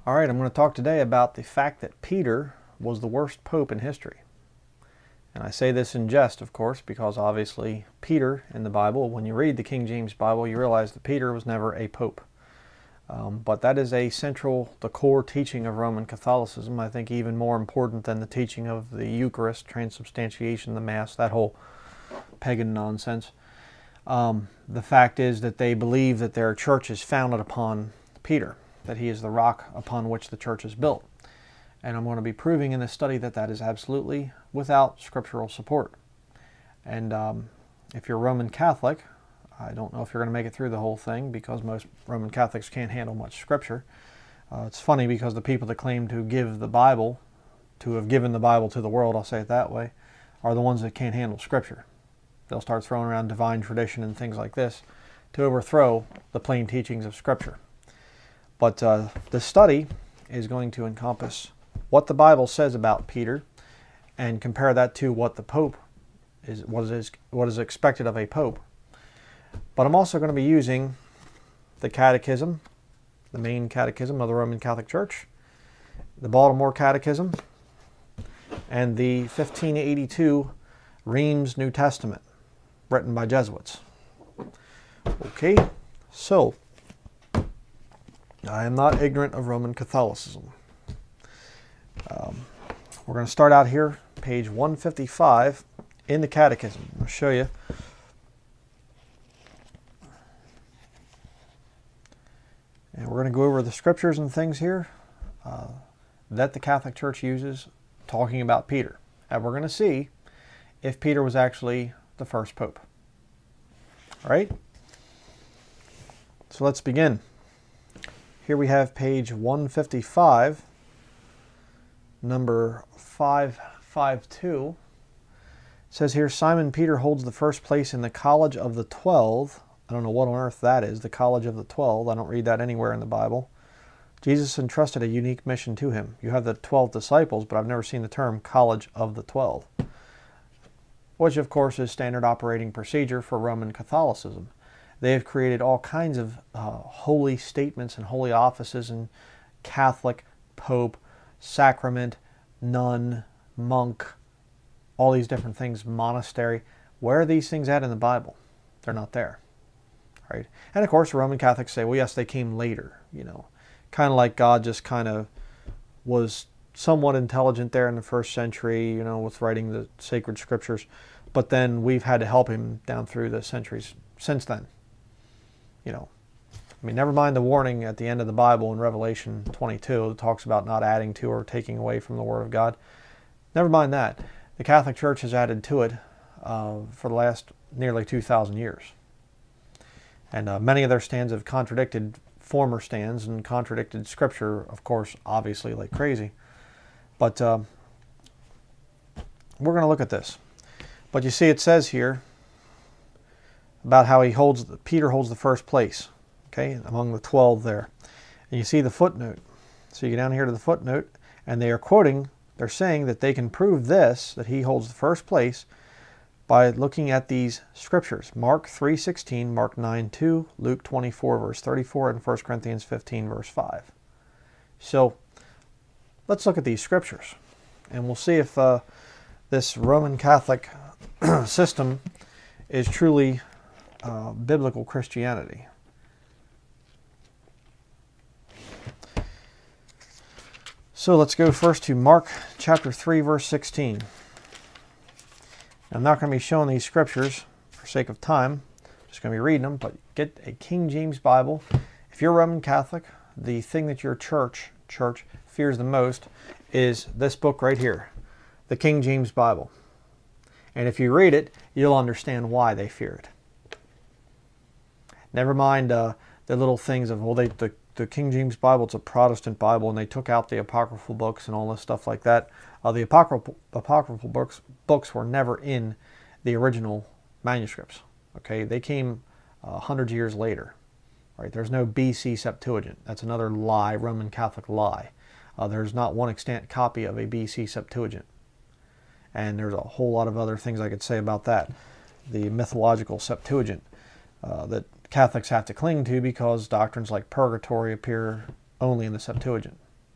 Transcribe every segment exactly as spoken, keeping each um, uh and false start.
All right, I'm going to talk today about the fact that Peter was the worst pope in history. And I say this in jest, of course, because obviously Peter in the Bible, when you read the King James Bible, you realize that Peter was never a pope. Um, but that is a central, the core teaching of Roman Catholicism. I think even more important than the teaching of the Eucharist, transubstantiation, the Mass, that whole pagan nonsense. Um, the fact is that they believe that their church is founded upon Peter, that he is the rock upon which the church is built. And I'm going to be proving in this study that that is absolutely without scriptural support. And um, if you're Roman Catholic, I don't know if you're going to make it through the whole thing because most Roman Catholics can't handle much scripture. Uh, it's funny because the people that claim to give the Bible, to have given the Bible to the world, I'll say it that way, are the ones that can't handle scripture. They'll start throwing around divine tradition and things like this to overthrow the plain teachings of scripture. But uh, the study is going to encompass what the Bible says about Peter and compare that to what the Pope is, what is, what is expected of a Pope. But I'm also going to be using the Catechism, the main Catechism of the Roman Catholic Church, the Baltimore Catechism, and the fifteen eighty-two Reims New Testament, written by Jesuits. Okay, so I am not ignorant of Roman Catholicism. Um, we're going to start out here, page one fifty-five in the Catechism. I'll show you. And we're going to go over the scriptures and things here uh, that the Catholic Church uses talking about Peter. And we're going to see if Peter was actually the first pope. All right? So let's begin. Here we have page one fifty-five, number five fifty-two. It says here, Simon Peter holds the first place in the College of the Twelve. I don't know what on earth that is, the College of the Twelve. I don't read that anywhere in the Bible. Jesus entrusted a unique mission to him. You have the twelve disciples, but I've never seen the term College of the Twelve, which of course is standard operating procedure for Roman Catholicism. They have created all kinds of uh, holy statements and holy offices and Catholic, Pope, sacrament, nun, monk, all these different things, monastery. Where are these things at in the Bible? They're not there. Right? And of course, Roman Catholics say, well, yes, they came later, you know, kind of like God just kind of was somewhat intelligent there in the first century, you know, with writing the sacred scriptures, but then we've had to help him down through the centuries since then. You know, I mean, never mind the warning at the end of the Bible in Revelation twenty-two that talks about not adding to or taking away from the Word of God. Never mind that. The Catholic Church has added to it uh, for the last nearly two thousand years. And uh, many of their stands have contradicted former stands and contradicted Scripture, of course, obviously like crazy. But uh, we're going to look at this. But you see it says here about how he holds, Peter holds the first place, okay, among the twelve there. And you see the footnote. So you get down here to the footnote, and they are quoting, they're saying that they can prove this, that he holds the first place, by looking at these scriptures. Mark three sixteen, Mark nine two, Luke twenty-four verse thirty-four, and First Corinthians fifteen verse five. So let's look at these scriptures, and we'll see if uh, this Roman Catholic system is truly uh, biblical Christianity. So let's go first to Mark chapter three verse sixteen. I'm not going to be showing these scriptures for sake of time. I'm just going to be reading them, but get a King James Bible. If you're Roman Catholic, the thing that your church, church fears the most is this book right here, the King James Bible. And if you read it, you'll understand why they fear it. Never mind uh, the little things of, well, they, the, the King James Bible, it's a Protestant Bible, and they took out the apocryphal books and all this stuff like that. Uh, the apocryphal, apocryphal books, books were never in the original manuscripts. Okay, they came uh, hundreds of years later. Right? There's no B C Septuagint. That's another lie, Roman Catholic lie. Uh, there's not one extant copy of a B C Septuagint. And there's a whole lot of other things I could say about that. The mythological Septuagint uh, that Catholics have to cling to because doctrines like purgatory appear only in the Septuagint.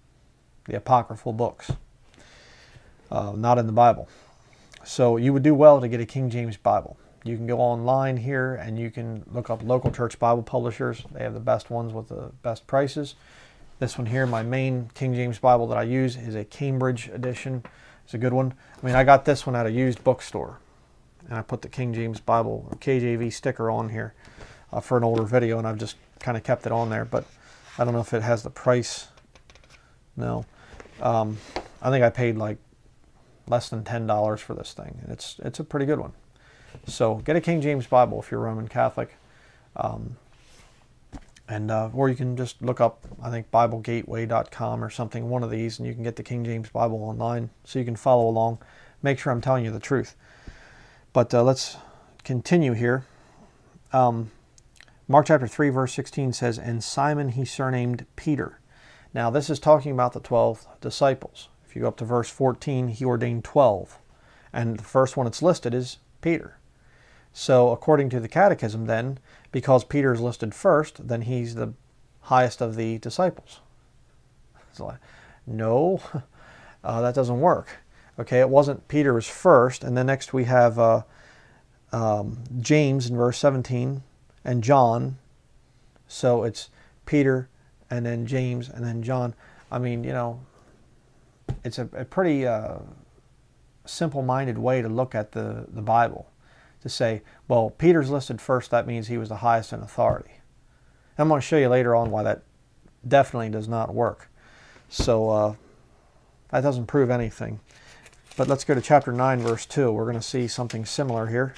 the apocryphal books, uh, not in the Bible. So you would do well to get a King James Bible. You can go online here and you can look up local church Bible publishers. They have the best ones with the best prices. This one here, my main King James Bible that I use, is a Cambridge edition. It's a good one. I mean, I got this one at a used bookstore, and I put the King James Bible or K J V sticker on here uh, for an older video, and I've just kind of kept it on there, but I don't know if it has the price. No. Um, I think I paid like less than ten dollars for this thing. It's, it's a pretty good one. So get a King James Bible if you're Roman Catholic. Um, and uh, or you can just look up, I think, Bible Gateway dot com or something, one of these, and you can get the King James Bible online so you can follow along. Make sure I'm telling you the truth. But uh, let's continue here. Um, Mark chapter three, verse sixteen says, "And Simon he surnamed Peter." Now this is talking about the twelve disciples. If you go up to verse fourteen, he ordained twelve. And the first one that's listed is Peter. So according to the Catechism then, because Peter is listed first, then he's the highest of the disciples. It's like, no, uh, that doesn't work. Okay, it wasn't Peter was first, and then next we have uh, um, James in verse seventeen, and John. So it's Peter, and then James, and then John. I mean, you know, it's a, a pretty uh, simple-minded way to look at the, the Bible. To say, well, Peter's listed first, that means he was the highest in authority. I'm going to show you later on why that definitely does not work. So uh, that doesn't prove anything. But let's go to chapter nine, verse two. We're going to see something similar here.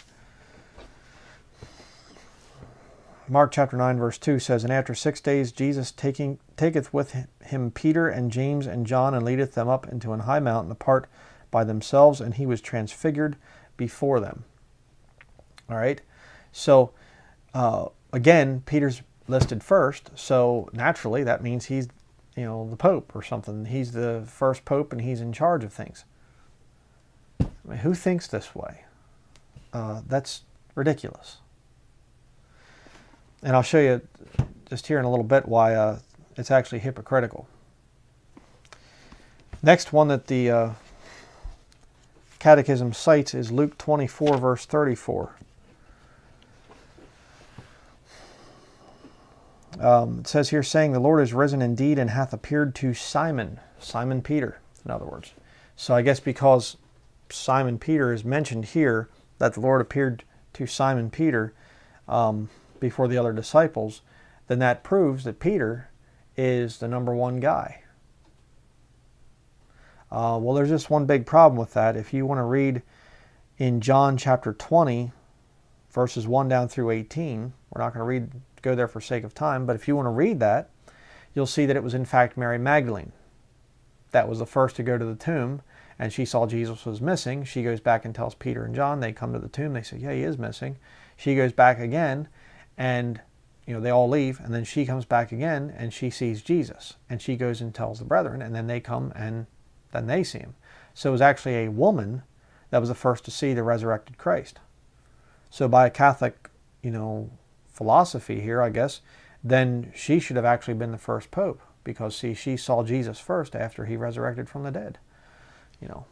Mark chapter nine, verse two says, "And after six days Jesus taking, taketh with him Peter and James and John, and leadeth them up into an high mountain apart by themselves, and he was transfigured before them." All right, so uh, again, Peter's listed first, so naturally that means he's, you know, the Pope or something. He's the first Pope and he's in charge of things. I mean, who thinks this way? Uh, that's ridiculous. And I'll show you just here in a little bit why uh, it's actually hypocritical. Next one that the uh, Catechism cites is Luke twenty-four, verse thirty-four. Um, it says here, saying, "The Lord is risen indeed, and hath appeared to Simon." Simon Peter, in other words. So I guess because Simon Peter is mentioned here, that the Lord appeared to Simon Peter um, before the other disciples, then that proves that Peter is the number one guy. Uh, well, there's just one big problem with that. If you want to read in John chapter twenty, verses one down through eighteen, we're not going to read go there for sake of time, but if you want to read that, you'll see that it was in fact Mary Magdalene that was the first to go to the tomb, and she saw Jesus was missing. She goes back and tells Peter and John. They come to the tomb. They say, yeah, he is missing. She goes back again, and you know they all leave, and then she comes back again, and she sees Jesus, and she goes and tells the brethren, and then they come and then they see him. So it was actually a woman that was the first to see the resurrected Christ. So by a Catholic, you know, philosophy here, I guess, then she should have actually been the first pope, because see, she saw Jesus first after he resurrected from the dead. You know,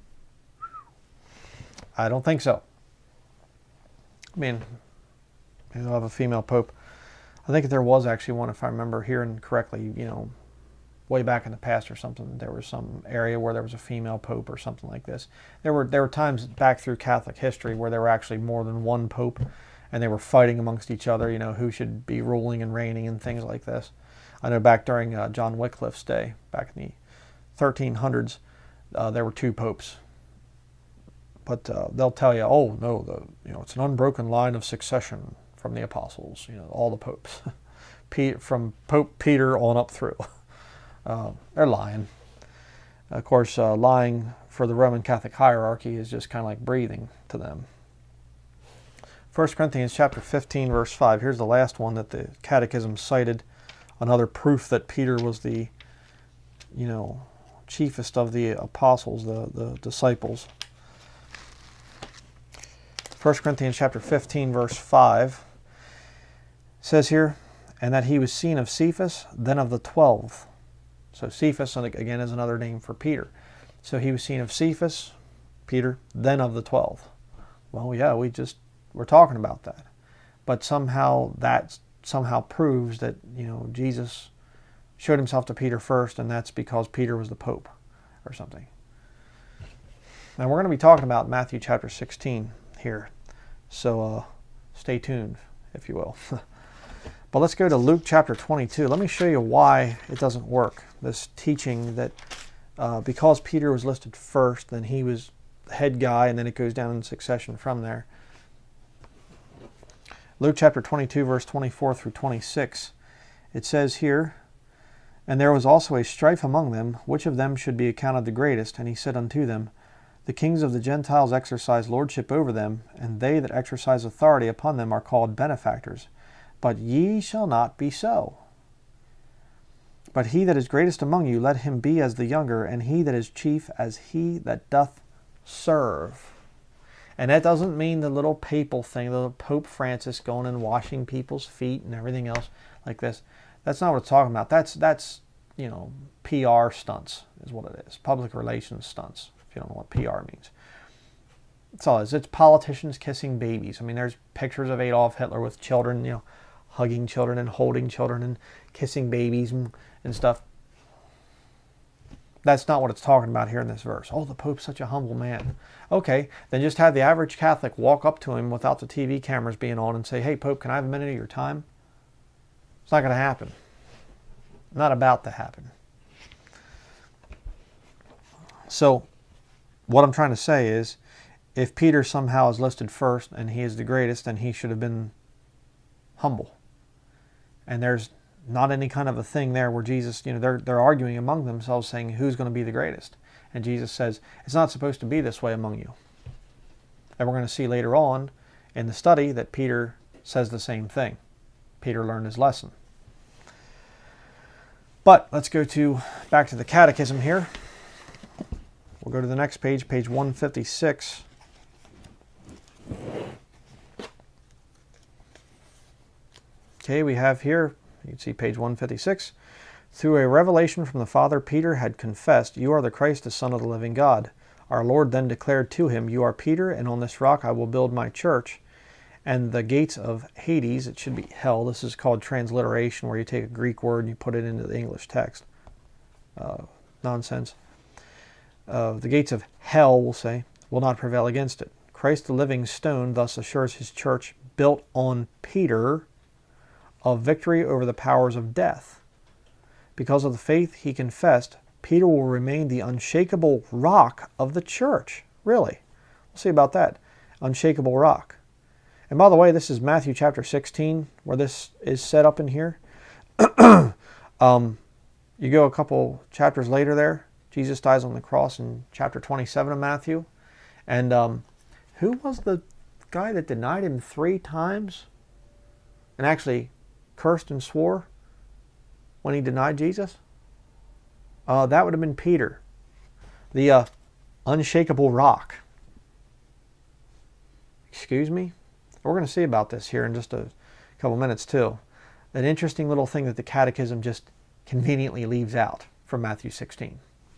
I don't think so. I mean, they'll have a female pope. I think there was actually one, if I remember hearing correctly, you know, way back in the past or something. There was some area where there was a female pope or something like this. There were there were times back through Catholic history where there were actually more than one pope, and they were fighting amongst each other, you know, who should be ruling and reigning and things like this. I know back during uh, John Wycliffe's day, back in the thirteen hundreds, uh, there were two popes. But uh, they'll tell you, oh no, the you know it's an unbroken line of succession from the apostles, you know, all the popes, from Pope Peter on up through. Uh, they're lying. Of course, uh, lying for the Roman Catholic hierarchy is just kind of like breathing to them. First Corinthians chapter fifteen, verse five. Here's the last one that the Catechism cited. Another proof that Peter was the, you know, chiefest of the apostles, the, the disciples. First Corinthians chapter fifteen, verse five. It says here, and that he was seen of Cephas, then of the twelve. So Cephas, again, is another name for Peter. So he was seen of Cephas, Peter, then of the twelve. Well, yeah, we just we're talking about that. But somehow that somehow proves that, you know, Jesus showed himself to Peter first, and that's because Peter was the Pope or something. Now we're going to be talking about Matthew chapter sixteen here. So uh, stay tuned, if you will. But let's go to Luke chapter twenty-two. Let me show you why it doesn't work. This teaching that uh, because Peter was listed first, then he was the head guy, and then it goes down in succession from there. Luke chapter twenty-two, verse twenty-four through twenty-six. It says here, "And there was also a strife among them, which of them should be accounted the greatest. And he said unto them, The kings of the Gentiles exercise lordship over them, and they that exercise authority upon them are called benefactors. But ye shall not be so. But he that is greatest among you, let him be as the younger, and he that is chief as he that doth serve." And that doesn't mean the little papal thing, the little Pope Francis going and washing people's feet and everything else like this. That's not what it's talking about. That's, that's you know, P R stunts is what it is. Public relations stunts, if you don't know what P R means. That's all it is. It's politicians kissing babies. I mean, there's pictures of Adolf Hitler with children, you know, hugging children and holding children and kissing babies and, and stuff. That's not what it's talking about here in this verse. Oh, the Pope's such a humble man. Okay, then just have the average Catholic walk up to him without the T V cameras being on and say, "Hey, Pope, can I have a minute of your time?" It's not going to happen. Not about to happen. So, what I'm trying to say is, if Peter somehow is listed first and he is the greatest, then he should have been humble. And there's not any kind of a thing there where Jesus, you know, they're, they're arguing among themselves saying who's going to be the greatest. And Jesus says, it's not supposed to be this way among you. And we're going to see later on in the study that Peter says the same thing. Peter learned his lesson. But let's go to back to the Catechism here. We'll go to the next page, page one fifty-six. Okay, we have here, you can see page one fifty-six. "Through a revelation from the Father, Peter had confessed, You are the Christ, the Son of the living God. Our Lord then declared to him, You are Peter, and on this rock I will build my church. And the gates of Hades," it should be hell. This is called transliteration, where you take a Greek word and you put it into the English text. Uh, nonsense. Uh, the gates of hell, we'll say, will not prevail against it. Christ the living stone thus assures his church, built on Peter, of victory over the powers of death. Because of the faith he confessed, Peter will remain the unshakable rock of the church. Really? We'll see about that. Unshakable rock. And by the way, this is Matthew chapter sixteen, where this is set up in here. um, you go a couple chapters later there, Jesus dies on the cross in chapter twenty-seven of Matthew. And um, who was the guy that denied him three times? And actually cursed and swore when he denied Jesus? Uh, that would have been Peter, the uh, unshakable rock. Excuse me? We're going to see about this here in just a couple minutes too. An interesting little thing that the Catechism just conveniently leaves out from Matthew sixteen.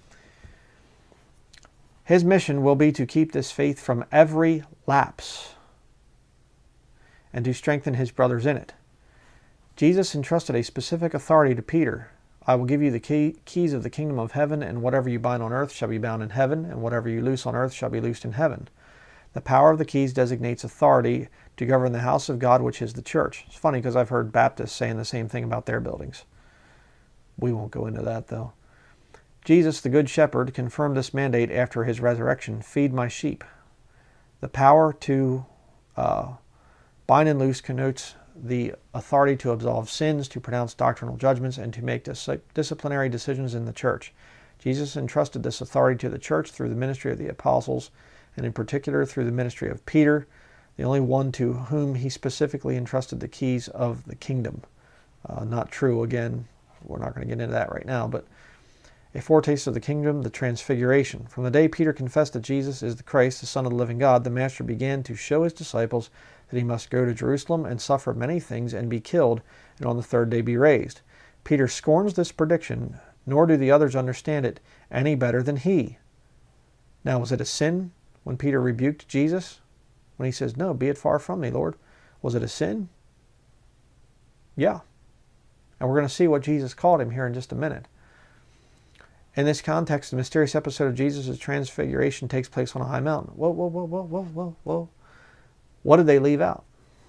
His mission will be to keep this faith from every lapse and to strengthen his brothers in it. Jesus entrusted a specific authority to Peter. I will give you the key, keys of the kingdom of heaven, and whatever you bind on earth shall be bound in heaven, and whatever you loose on earth shall be loosed in heaven. The power of the keys designates authority to govern the house of God, which is the church. It's funny because I've heard Baptists saying the same thing about their buildings. We won't go into that though. Jesus, the Good Shepherd, confirmed this mandate after his resurrection. Feed my sheep. The power to uh, bind and loose connotes the authority to absolve sins, to pronounce doctrinal judgments, and to make dis disciplinary decisions in the church. Jesus entrusted this authority to the church through the ministry of the apostles, and in particular through the ministry of Peter, the only one to whom he specifically entrusted the keys of the kingdom. Uh, not true, again, we're not going to get into that right now, but a foretaste of the kingdom, the transfiguration. From the day Peter confessed that Jesus is the Christ, the Son of the living God, the Master began to show his disciples that he must go to Jerusalem and suffer many things and be killed, and on the third day be raised. Peter scorns this prediction nor do the others understand it any better than he. Now, was it a sin when Peter rebuked Jesus? When he says, no, be it far from me, Lord. Was it a sin? Yeah. And we're going to see what Jesus called him here in just a minute. In this context, the mysterious episode of Jesus' transfiguration takes place on a high mountain. Whoa, whoa, whoa, whoa, whoa, whoa, whoa. What did they leave out?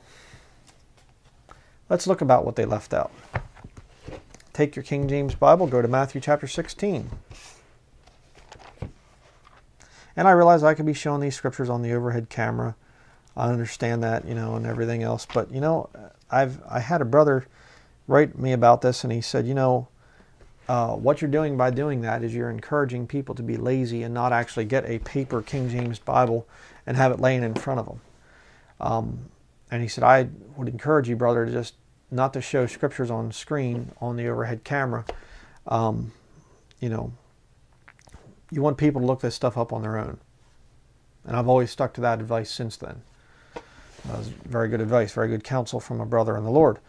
Let's look about what they left out. Take your King James Bible, go to Matthew chapter sixteen. And I realize I could be showing these scriptures on the overhead camera. I understand that, you know, and everything else. But, you know, I've I had a brother write me about this, and he said, you know, uh, what you're doing by doing that is you're encouraging people to be lazy and not actually get a paper King James Bible and have it laying in front of them. Um, and he said, I would encourage you, brother, to just not to show scriptures on screen on the overhead camera. Um, you know, you want people to look this stuff up on their own. And I've always stuck to that advice since then. That was very good advice, very good counsel from a brother in the Lord.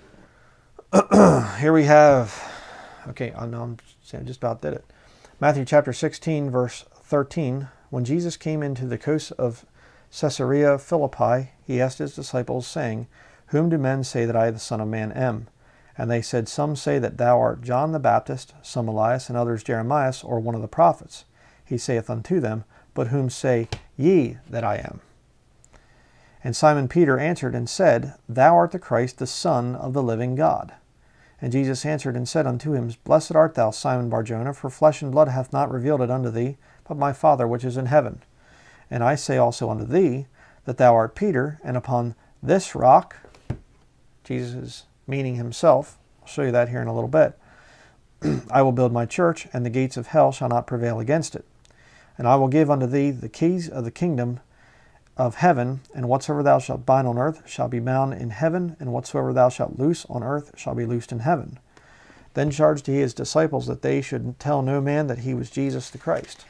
Here we have, okay, I know I'm saying just about did it. Matthew chapter sixteen, verse thirteen. When Jesus came into the coast of Caesarea Philippi, he asked his disciples, saying, Whom do men say that I, the Son of Man, am? And they said, Some say that thou art John the Baptist, some Elias, and others Jeremias, or one of the prophets. He saith unto them, But whom say ye that I am? And Simon Peter answered and said, Thou art the Christ, the Son of the living God. And Jesus answered and said unto him, Blessed art thou, Simon Barjona, for flesh and blood hath not revealed it unto thee, but my Father which is in heaven. And I say also unto thee, that thou art Peter, and upon this rock, Jesus is meaning himself, I'll show you that here in a little bit, I will build my church, and the gates of hell shall not prevail against it. And I will give unto thee the keys of the kingdom of heaven, and whatsoever thou shalt bind on earth shall be bound in heaven, and whatsoever thou shalt loose on earth shall be loosed in heaven. Then charged he his disciples that they should tell no man that he was Jesus the Christ.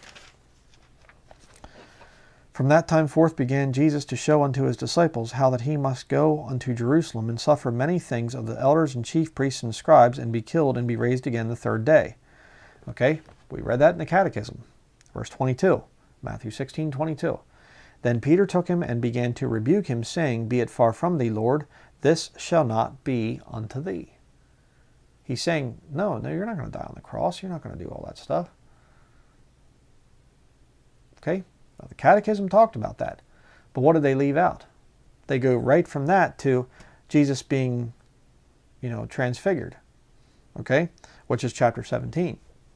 From that time forth began Jesus to show unto his disciples how that he must go unto Jerusalem and suffer many things of the elders and chief priests and scribes, and be killed and be raised again the third day. Okay, we read that in the Catechism. Verse twenty-two, Matthew sixteen, twenty-two. Then Peter took him and began to rebuke him, saying, Be it far from thee, Lord, this shall not be unto thee. He's saying, no, no, you're not going to die on the cross. You're not going to do all that stuff. Okay? Now, the Catechism talked about that. But what did they leave out? They go right from that to Jesus being, you know, transfigured. Okay? Which is chapter seventeen.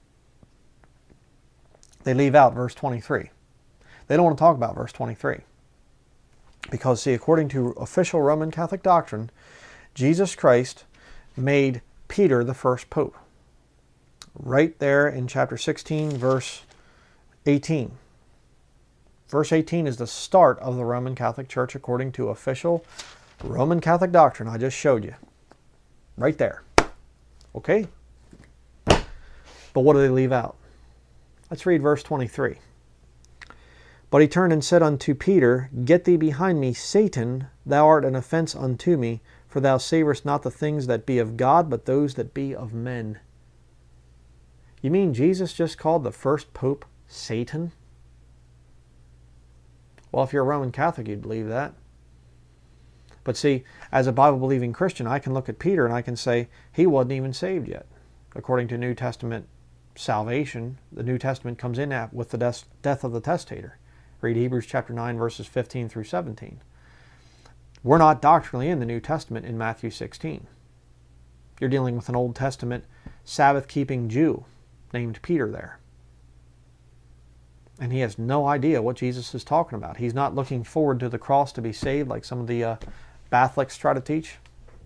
They leave out verse twenty-three. They don't want to talk about verse twenty-three. Because, see, according to official Roman Catholic doctrine, Jesus Christ made Peter the first pope. Right there in chapter sixteen, verse eighteen. Verse eighteen is the start of the Roman Catholic Church according to official Roman Catholic doctrine. I just showed you. Right there. Okay? But what do they leave out? Let's read verse twenty-three. But he turned and said unto Peter, Get thee behind me, Satan, thou art an offense unto me, for thou savorest not the things that be of God, but those that be of men. You mean Jesus just called the first pope Satan? Well, if you're a Roman Catholic, you'd believe that. But see, as a Bible-believing Christian, I can look at Peter and I can say, he wasn't even saved yet. According to New Testament salvation, the New Testament comes in at with the death, death of the testator. Read Hebrews chapter nine, verses fifteen through seventeen. We're not doctrinally in the New Testament in Matthew sixteen. You're dealing with an Old Testament Sabbath-keeping Jew named Peter there. And he has no idea what Jesus is talking about. He's not looking forward to the cross to be saved like some of the uh, Catholics try to teach.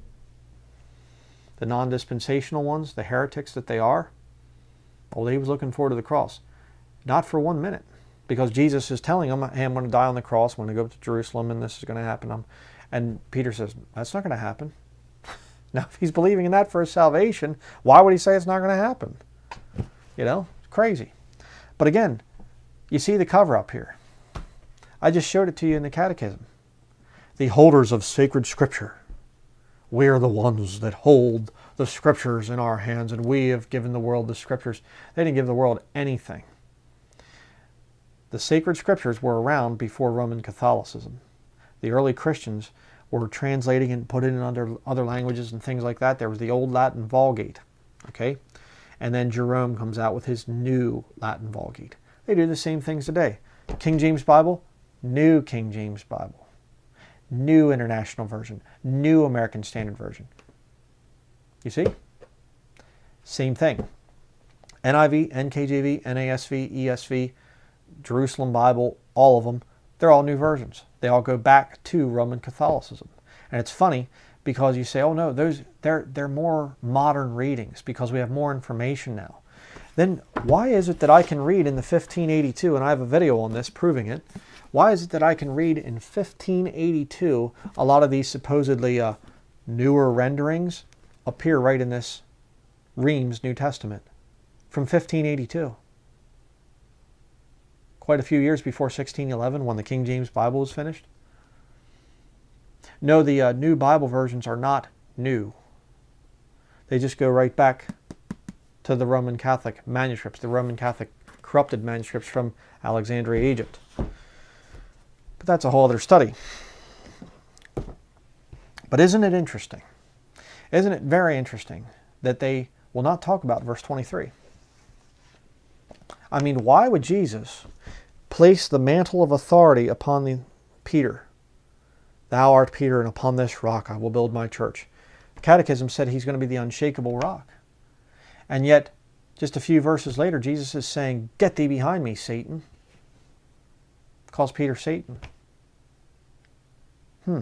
The non-dispensational ones, the heretics that they are. Well, he was looking forward to the cross. Not for one minute. Because Jesus is telling him, hey, I'm going to die on the cross, I'm going to go to Jerusalem, and this is going to happen. And Peter says, that's not going to happen. Now, if he's believing in that for his salvation, why would he say it's not going to happen? You know, it's crazy. But again, you see the cover-up here. I just showed it to you in the Catechism. The holders of sacred Scripture. we are the ones that hold the Scriptures in our hands, and we have given the world the Scriptures. They didn't give the world anything. The sacred Scriptures were around before Roman Catholicism. The early Christians were translating and putting it in under other languages and things like that. There was the old Latin Vulgate, okay? And then Jerome comes out with his new Latin Vulgate. They do the same things today. King James Bible, new King James Bible. New International Version, new American Standard Version. You see? Same thing. N I V, N K J V, N A S V, E S V, Jerusalem Bible, all of them, they're all new versions. They all go back to Roman Catholicism. And it's funny because you say, oh no, those they're they're more modern readings because we have more information now. Then why is it that I can read in the fifteen eighty-two, and I have a video on this proving it, why is it that I can read in fifteen eighty-two a lot of these supposedly uh, newer renderings appear right in this Reims New Testament from fifteen eighty-two? Quite a few years before sixteen eleven when the King James Bible was finished. No, the uh, new Bible versions are not new. They just go right back to the Roman Catholic manuscripts, the Roman Catholic corrupted manuscripts from Alexandria, Egypt. But that's a whole other study. But isn't it interesting? Isn't it very interesting that they will not talk about verse twenty-three? I mean, why would Jesus place the mantle of authority upon the Peter? Thou art Peter, and upon this rock I will build my church. The Catechism said he's going to be the unshakable rock. And yet, just a few verses later, Jesus is saying, get thee behind me, Satan. Calls Peter Satan. Hmm.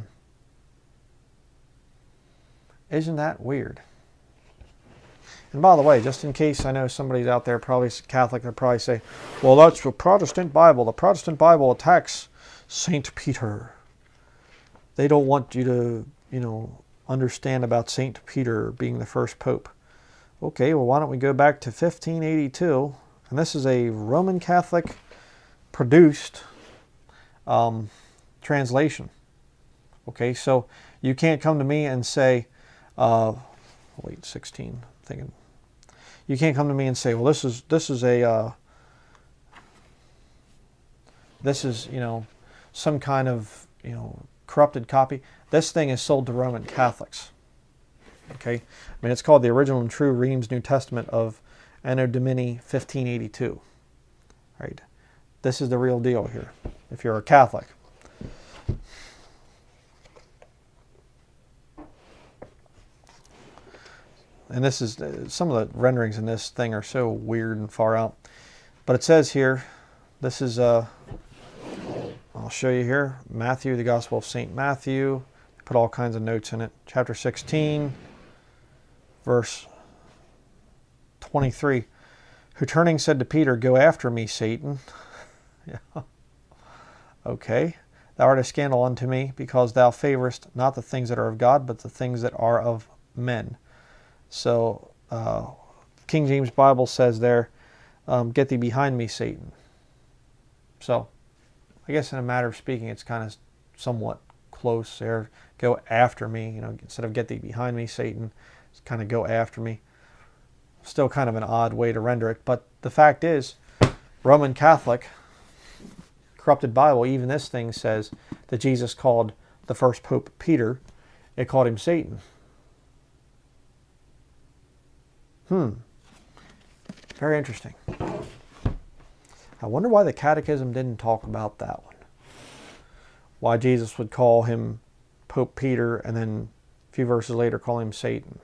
Isn't that weird? And by the way, just in case I know somebody's out there, probably Catholic, they'll probably say, well, that's the Protestant Bible. The Protestant Bible attacks Saint Peter. They don't want you to, you know, understand about Saint Peter being the first pope. Okay, well, why don't we go back to fifteen eighty-two, and this is a Roman Catholic produced um, translation. Okay, so you can't come to me and say, uh, wait, sixteen, I'm thinking. You can't come to me and say, well, this is this is a uh, this is you know some kind of you know corrupted copy. This thing is sold to Roman Catholics. Okay, I mean it's called the original and true Reims New Testament of Anno Domini fifteen eighty-two. Right, this is the real deal here. If you're a Catholic. And this is, some of the renderings in this thing are so weird and far out. But it says here, this is, uh, I'll show you here, Matthew, the Gospel of Saint Matthew. Put all kinds of notes in it. Chapter sixteen, verse twenty-three. Who turning said to Peter, go after me, Satan. Yeah. Okay. Thou art a scandal unto me, because thou favorest not the things that are of God, but the things that are of men. So, uh, King James Bible says there, um, get thee behind me, Satan. So, I guess in a matter of speaking, it's kind of somewhat close there. Go after me, you know, instead of get thee behind me, Satan, it's kind of go after me. Still kind of an odd way to render it, but the fact is, Roman Catholic, corrupted Bible, even this thing says that Jesus called the first Pope Peter, it called him Satan. Hmm. Very interesting. I wonder why the Catechism didn't talk about that one. Why Jesus would call him Pope Peter and then a few verses later call him Satan.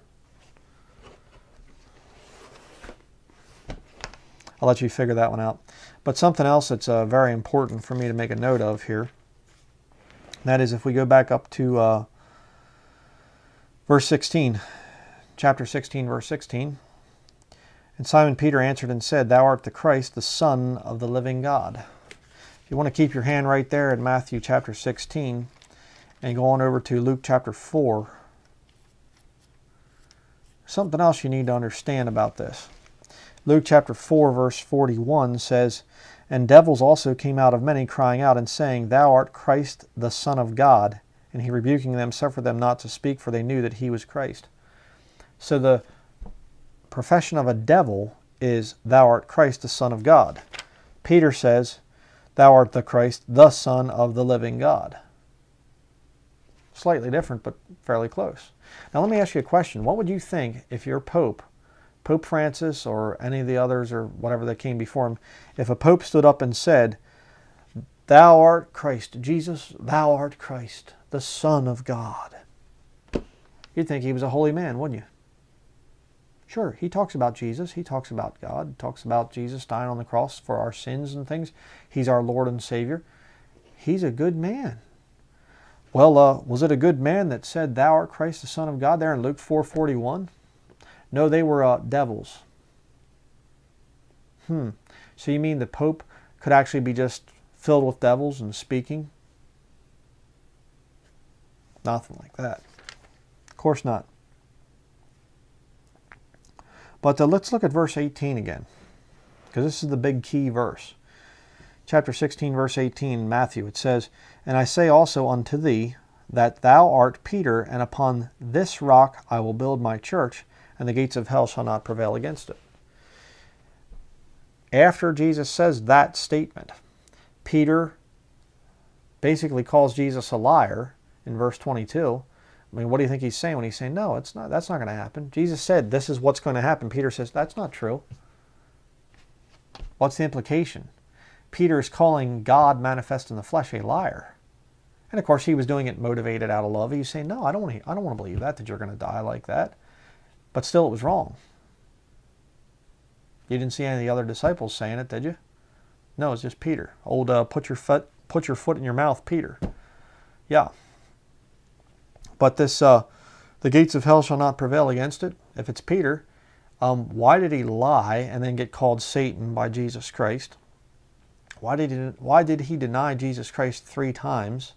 I'll let you figure that one out. But something else that's uh, very important for me to make a note of here. That is if we go back up to uh, verse sixteen. Chapter sixteen, verse sixteen. And Simon Peter answered and said, Thou art the Christ, the Son of the living God. If you want to keep your hand right there in Matthew chapter sixteen and go on over to Luke chapter four, something else you need to understand about this. Luke chapter four, verse forty-one says, And devils also came out of many, crying out and saying, Thou art Christ, the Son of God. And he, rebuking them, suffered them not to speak, for they knew that he was Christ. So the profession of a devil is, thou art Christ, the Son of God. Peter says, thou art the Christ, the Son of the living God. Slightly different, but fairly close. Now let me ask you a question. What would you think if your Pope, Pope Francis or any of the others or whatever that came before him, if a Pope stood up and said, thou art Christ, Jesus, thou art Christ, the Son of God? You'd think he was a holy man, wouldn't you? Sure, he talks about Jesus, he talks about God, he talks about Jesus dying on the cross for our sins and things. He's our Lord and Savior. He's a good man. Well, uh, was it a good man that said, thou art Christ, the Son of God, there in Luke four forty-one? No, they were uh, devils. Hmm. So you mean the Pope could actually be just filled with devils and speaking? Nothing like that. Of course not. But uh, let's look at verse eighteen again, because this is the big key verse. Chapter sixteen, verse eighteen, Matthew, it says, and I say also unto thee, that thou art Peter, and upon this rock I will build my church, and the gates of hell shall not prevail against it. After Jesus says that statement, Peter basically calls Jesus a liar in verse twenty-two. I mean, what do you think he's saying when he's saying, no, it's not, that's not going to happen? Jesus said, this is what's going to happen. Peter says, that's not true. What's the implication? Peter is calling God manifest in the flesh a liar. And of course, he was doing it motivated out of love. He's saying, no, I don't want to, I don't want to believe that, that you're going to die like that. But still, it was wrong. You didn't see any of the other disciples saying it, did you? No, it's just Peter. Old uh, put your foot, put your foot in your mouth, Peter. Yeah. But this, uh, the gates of hell shall not prevail against it. If it's Peter, um, why did he lie and then get called Satan by Jesus Christ? Why did he, why did he deny Jesus Christ three times?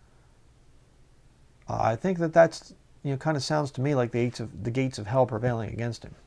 Uh, I think that that's, you know, kind of sounds to me like the gates of the gates of hell prevailing against him.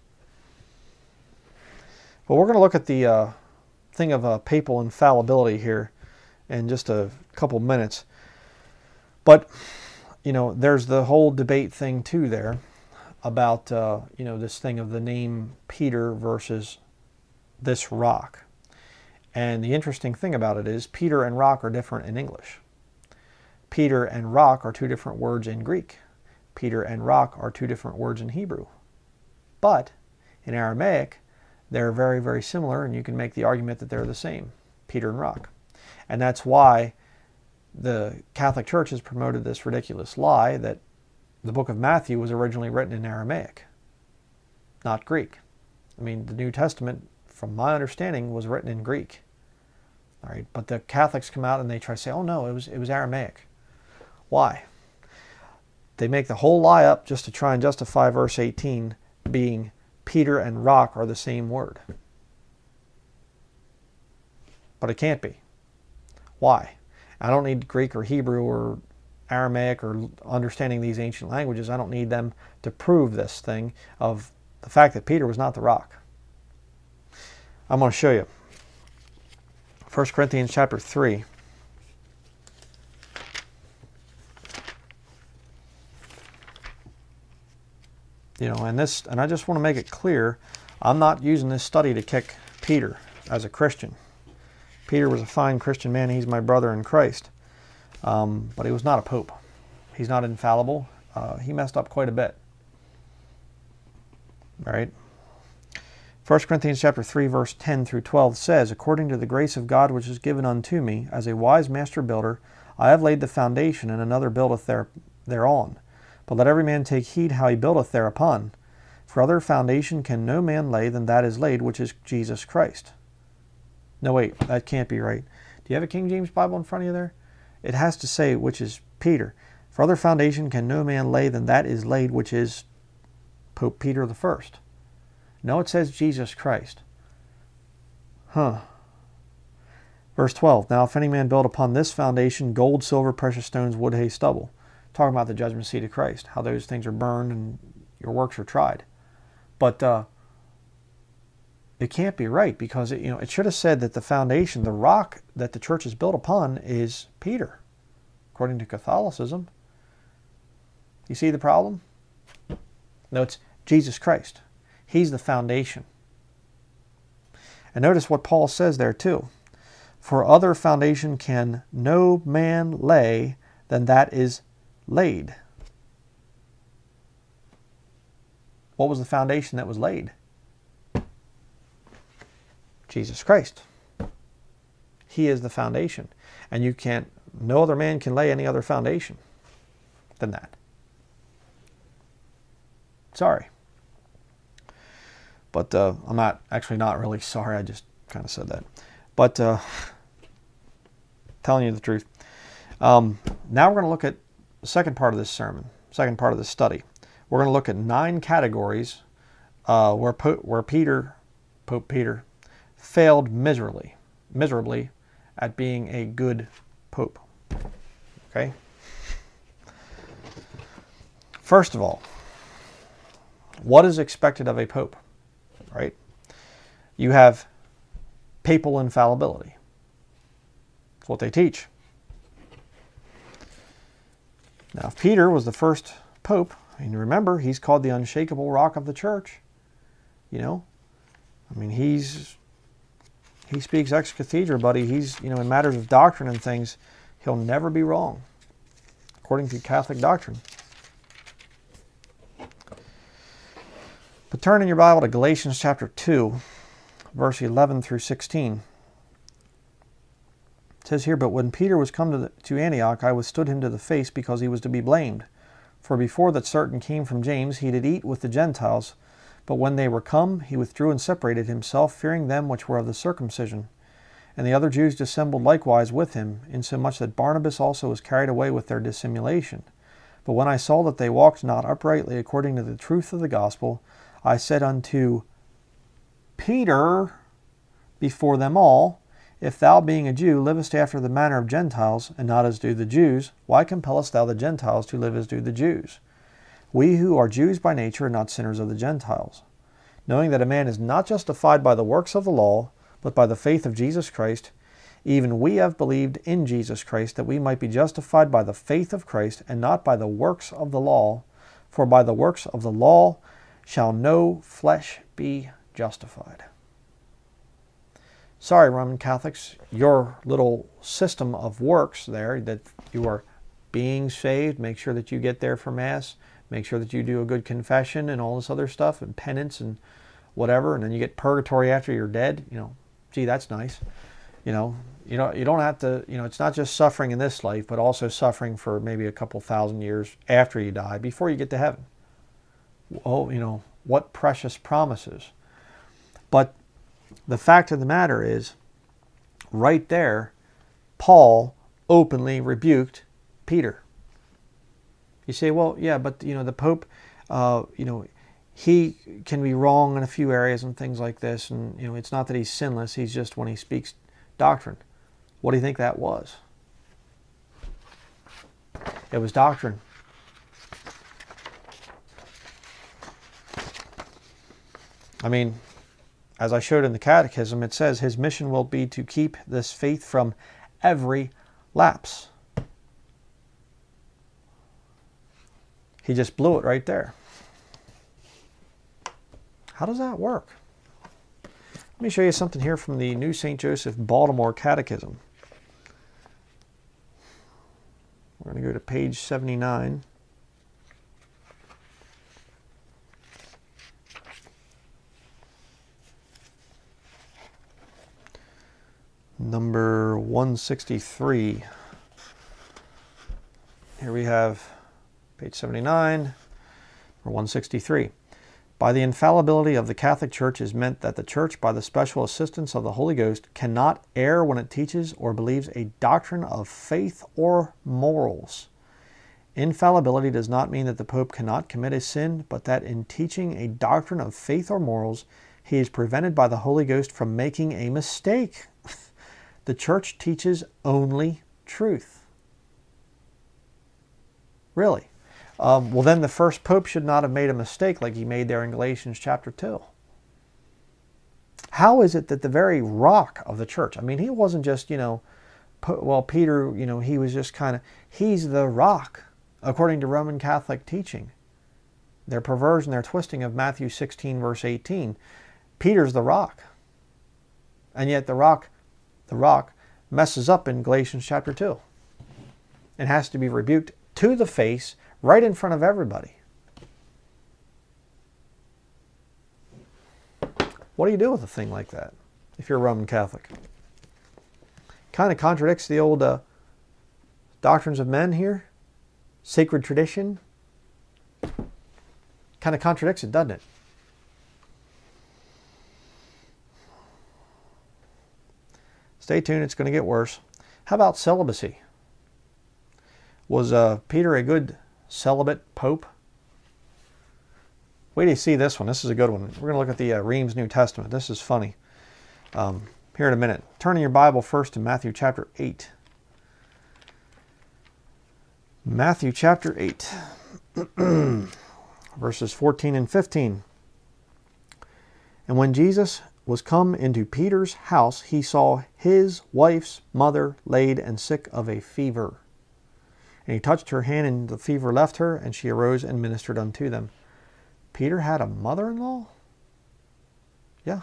But we're going to look at the uh, thing of uh, papal infallibility here in just a couple minutes. But you know, there's the whole debate thing too there about, uh, you know, this thing of the name Peter versus this rock. And the interesting thing about it is Peter and rock are different in English. Peter and rock are two different words in Greek. Peter and rock are two different words in Hebrew. But in Aramaic, they're very, very similar, and you can make the argument that they're the same, Peter and rock. And that's why the Catholic Church has promoted this ridiculous lie that the book of Matthew was originally written in Aramaic, not Greek. I mean, the New Testament, from my understanding, was written in Greek. All right, but the Catholics come out and they try to say, oh no, it was, it was Aramaic. Why? They make the whole lie up just to try and justify verse eighteen being Peter and rock are the same word. But it can't be. Why? I don't need Greek or Hebrew or Aramaic or understanding these ancient languages. I don't need them to prove this thing of the fact that Peter was not the rock. I'm going to show you. First Corinthians chapter three. You know, and this, and I just want to make it clear, I'm not using this study to kick Peter as a Christian. Peter was a fine Christian man. He's my brother in Christ. Um, but he was not a pope. He's not infallible. Uh, he messed up quite a bit. All right. First Corinthians chapter three, verse ten through twelve says, according to the grace of God which is given unto me, as a wise master builder, I have laid the foundation, and another buildeth there, thereon. But let every man take heed how he buildeth thereupon. For other foundation can no man lay than that is laid, which is Jesus Christ. No, wait, that can't be right. Do you have a King James Bible in front of you there? It has to say, which is Peter. For other foundation can no man lay than that is laid, which is Pope Peter the First. No, it says Jesus Christ. Huh. Verse twelve, now if any man build upon this foundation gold, silver, precious stones, wood, hay, stubble. Talking about the judgment seat of Christ, how those things are burned and your works are tried. But uh, it can't be right, because it, you know, it should have said that the foundation, the rock that the church is built upon, is Peter, according to Catholicism. you see the problem? No, it's Jesus Christ. He's the foundation. And notice what Paul says there too. For other foundation can no man lay than that is laid. What was the foundation that was laid? Jesus Christ. He is the foundation. And you can't, no other man can lay any other foundation than that. Sorry. But uh, I'm not, actually not really sorry, I just kind of said that. But uh, telling you the truth. Um, now we're going to look at the second part of this sermon, second part of this study. We're going to look at nine categories uh, where, po where Peter, Pope Peter, failed miserably, miserably at being a good pope. Okay? First of all, what is expected of a pope? Right? You have papal infallibility. That's what they teach. Now, if Peter was the first pope, and remember, he's called the unshakable rock of the church. You know, I mean, he's he speaks ex cathedra, buddy. He's, you know, in matters of doctrine and things, he'll never be wrong, according to Catholic doctrine. But turn in your Bible to Galatians chapter two, verse eleven through sixteen. It says here, but when Peter was come to, the, to Antioch, I withstood him to the face, because he was to be blamed. For before that certain came from James, he did eat with the Gentiles. But when they were come, he withdrew and separated himself, fearing them which were of the circumcision. And the other Jews dissembled likewise with him, insomuch that Barnabas also was carried away with their dissimulation. But when I saw that they walked not uprightly according to the truth of the gospel, I said unto Peter before them all, if thou, being a Jew, livest after the manner of Gentiles, and not as do the Jews, why compellest thou the Gentiles to live as do the Jews? We who are Jews by nature are not sinners of the Gentiles, knowing that a man is not justified by the works of the law, but by the faith of Jesus Christ. Even we have believed in Jesus Christ, that we might be justified by the faith of Christ, and not by the works of the law. For by the works of the law shall no flesh be justified. Sorry, Roman Catholics, your little system of works there, that you are being saved, make sure that you get there for Mass, make sure that you do a good confession and all this other stuff, and penance and whatever, and then you get purgatory after you're dead. You know, gee, that's nice. You know, you know, you don't have to, you know, it's not just suffering in this life, but also suffering for maybe a couple thousand years after you die, before you get to heaven. Oh, you know, what precious promises. But the fact of the matter is, right there, Paul openly rebuked Peter. You say, well, yeah, but, you know, the Pope, uh, you know, he can be wrong in a few areas and things like this, and, you know, it's not that he's sinless, he's just when he speaks doctrine. What do you think that was? It was doctrine. I mean, as I showed in the Catechism, it says his mission will be to keep this faith from every lapse. He just blew it right there. How does that work? Let me show you something here from the New Saint Joseph Baltimore Catechism. We're going to go to page seventy-nine. Number one sixty-three. Here we have page seventy-nine, or one sixty-three. By the infallibility of the Catholic Church is meant that the Church, by the special assistance of the Holy Ghost, cannot err when it teaches or believes a doctrine of faith or morals. Infallibility does not mean that the Pope cannot commit a sin, but that in teaching a doctrine of faith or morals, he is prevented by the Holy Ghost from making a mistake. The Church teaches only truth. Really? Um, well, then the first Pope should not have made a mistake like he made there in Galatians chapter two. How is it that the very rock of the Church, I mean, he wasn't just, you know, well, Peter, you know, he was just kind of, he's the rock according to Roman Catholic teaching. Their perversion, their twisting of Matthew sixteen, verse eighteen. Peter's the rock. And yet the rock, the rock messes up in Galatians chapter two. And has to be rebuked to the face, right in front of everybody. What do you do with a thing like that, if you're a Roman Catholic? Kind of contradicts the old uh, doctrines of men here. Sacred tradition. Kind of contradicts it, doesn't it? Stay tuned, it's going to get worse. How about celibacy? Was uh, Peter a good celibate pope? Wait till you see this one. This is a good one. We're going to look at the uh, Reims New Testament. This is funny. Um, here in a minute. Turn in your Bible first to Matthew chapter eight. Matthew chapter eight. Verses fourteen and fifteen. And when Jesus was come into Peter's house, he saw his wife's mother laid and sick of a fever. And he touched her hand, and the fever left her, and she arose and ministered unto them. Peter had a mother-in-law? Yeah.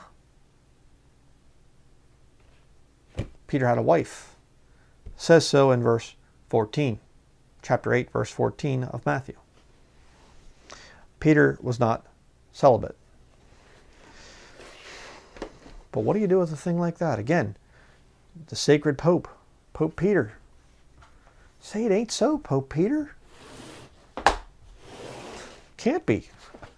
Peter had a wife. It says so in verse fourteen. Chapter eight, verse fourteen of Matthew. Peter was not celibate. But what do you do with a thing like that? Again, the sacred Pope, Pope Peter. Say it ain't so, Pope Peter. Can't be.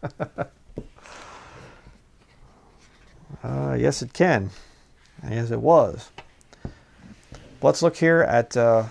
uh, yes, it can. Yes, it was. Let's look here at uh,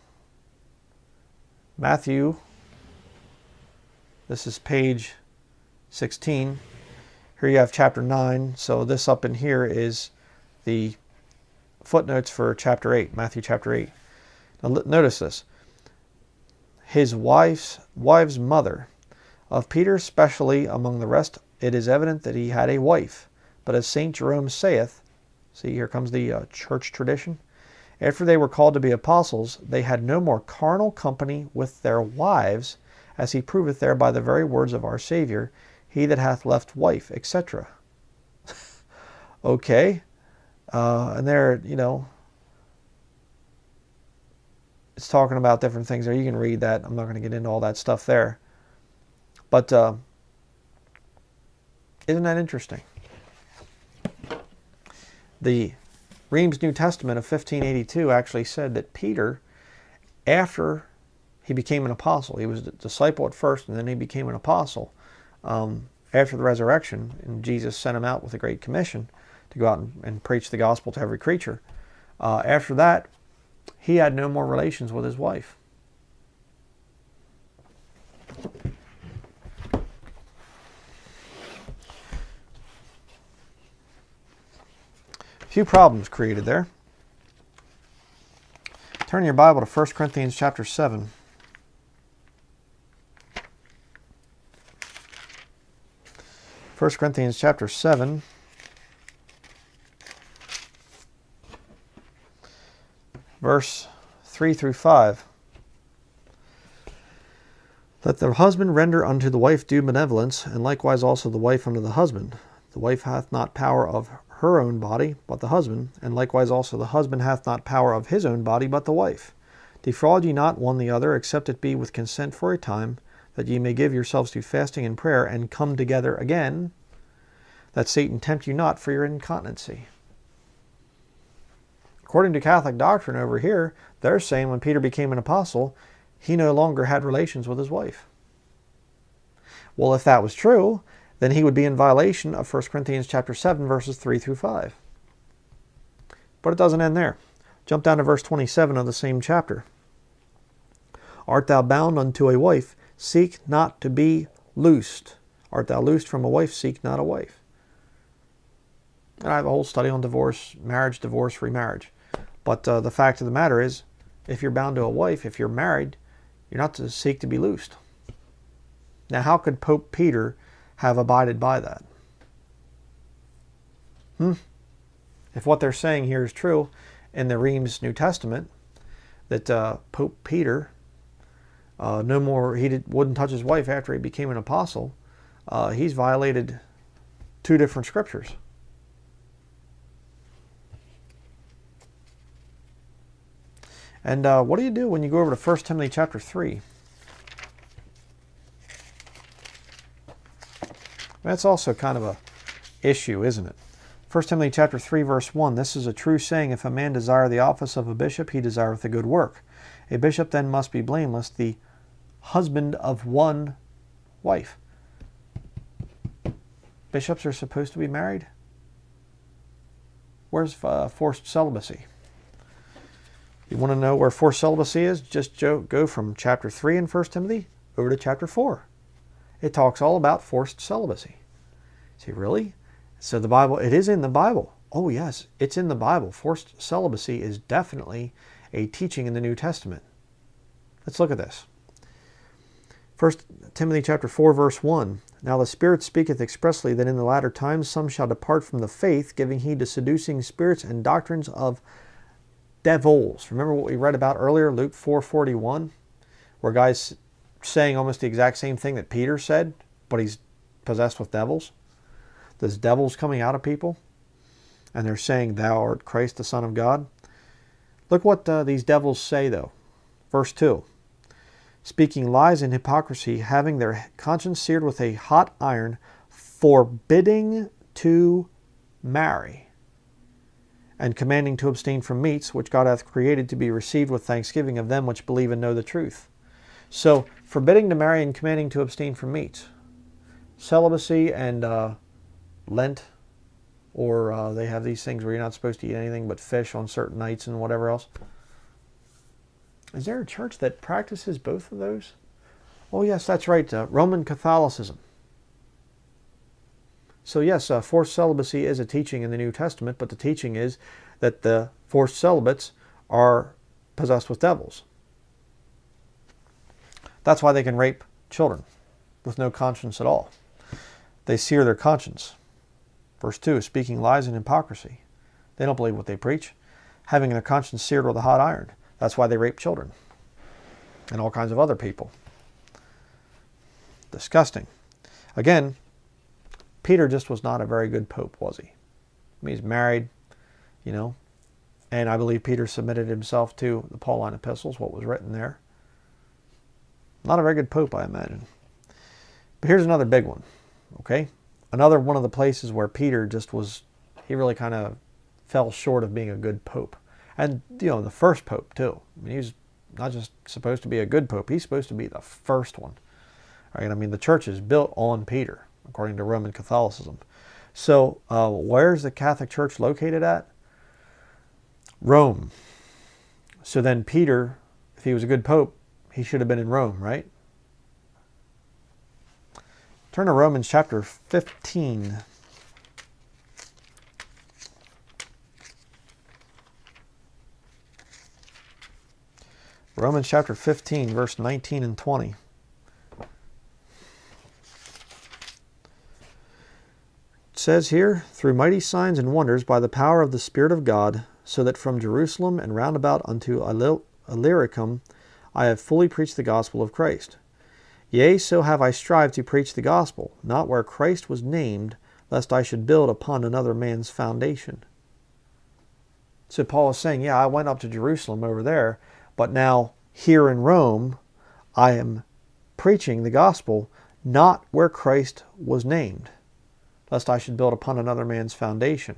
Matthew. This is page sixteen. Here you have chapter nine. So this up in here is the footnotes for chapter eight, Matthew chapter eight. Now notice this. His wife's wife's mother. Of Peter especially among the rest, it is evident that he had a wife. But as Saint Jerome saith, see, here comes the uh, church tradition. After they were called to be apostles, they had no more carnal company with their wives, as he proveth there by the very words of our Savior, he that hath left wife, et cetera. Okay. Uh, and there, you know, it's talking about different things there. You can read that. I'm not going to get into all that stuff there. But uh, isn't that interesting? The Reims New Testament of fifteen eighty-two actually said that Peter, after he became an apostle, he was a disciple at first, and then he became an apostle um, after the resurrection, and Jesus sent him out with a great commission to go out and, and preach the gospel to every creature. Uh, after that, he had no more relations with his wife. Few problems created there. Turn your Bible to First Corinthians chapter seven. First Corinthians chapter seven. Verse three through five. Let the husband render unto the wife due benevolence, and likewise also the wife unto the husband. The wife hath not power of her own body, but the husband, and likewise also the husband hath not power of his own body, but the wife. Defraud ye not one the other, except it be with consent for a time, that ye may give yourselves to fasting and prayer, and come together again, that Satan tempt you not for your incontinency. According to Catholic doctrine over here, they're saying when Peter became an apostle, he no longer had relations with his wife. Well, if that was true, then he would be in violation of First Corinthians chapter seven, verses three through five. But it doesn't end there. Jump down to verse twenty-seven of the same chapter. Art thou bound unto a wife? Seek not to be loosed. Art thou loosed from a wife? Seek not a wife. And I have a whole study on divorce, marriage, divorce, remarriage. But uh, the fact of the matter is, if you're bound to a wife, if you're married, you're not to seek to be loosed. Now, how could Pope Peter have abided by that? Hmm? If what they're saying here is true in the Reims New Testament, that uh, Pope Peter uh, no more, he did, wouldn't touch his wife after he became an apostle, uh, he's violated two different scriptures. And uh, what do you do when you go over to First Timothy chapter three? That's also kind of a issue, isn't it? First Timothy chapter three, verse one, this is a true saying, if a man desire the office of a bishop, he desireth a good work. A bishop then must be blameless, the husband of one wife. Bishops are supposed to be married? Where's uh, forced celibacy? You want to know where forced celibacy is? Just go from chapter three in First Timothy over to chapter four. It talks all about forced celibacy. See, really? So the Bible, it is in the Bible. Oh yes, it's in the Bible. Forced celibacy is definitely a teaching in the New Testament. Let's look at this. First Timothy chapter four, verse one. Now the Spirit speaketh expressly that in the latter times some shall depart from the faith, giving heed to seducing spirits and doctrines of devils. Remember what we read about earlier, Luke four forty-one, where guys saying almost the exact same thing that Peter said, but he's possessed with devils. There's devils coming out of people, and they're saying, thou art Christ, the Son of God. Look what uh, these devils say, though. Verse two, speaking lies and hypocrisy, having their conscience seared with a hot iron, forbidding to marry, and commanding to abstain from meats, which God hath created to be received with thanksgiving of them which believe and know the truth. So, forbidding to marry and commanding to abstain from meats. Celibacy and uh, Lent, or uh, they have these things where you're not supposed to eat anything but fish on certain nights and whatever else. Is there a church that practices both of those? Oh yes, that's right, uh, Roman Catholicism. So yes, uh, forced celibacy is a teaching in the New Testament, but the teaching is that the forced celibates are possessed with devils. That's why they can rape children with no conscience at all. They sear their conscience. Verse two, speaking lies and hypocrisy. They don't believe what they preach. Having their conscience seared with a hot iron. That's why they rape children. And all kinds of other people. Disgusting. Again, Peter just was not a very good pope, was he? I mean, he's married, you know, and I believe Peter submitted himself to the Pauline epistles, what was written there. Not a very good pope, I imagine. But here's another big one, okay? Another one of the places where Peter just was, he really kind of fell short of being a good pope. And, you know, the first pope, too. I mean, he was not just supposed to be a good pope, he's supposed to be the first one. Right? I mean, the church is built on Peter, according to Roman Catholicism. So, uh, where's the Catholic Church located at? Rome. So then Peter, if he was a good pope, he should have been in Rome, right? Turn to Romans chapter fifteen. Romans chapter fifteen, verse nineteen and twenty. It says here, through mighty signs and wonders by the power of the Spirit of God, so that from Jerusalem and round about unto Illyricum I have fully preached the gospel of Christ. Yea, so have I strived to preach the gospel, not where Christ was named, lest I should build upon another man's foundation. So Paul is saying, yeah, I went up to Jerusalem over there, but now here in Rome, I am preaching the gospel, not where Christ was named, lest I should build upon another man's foundation.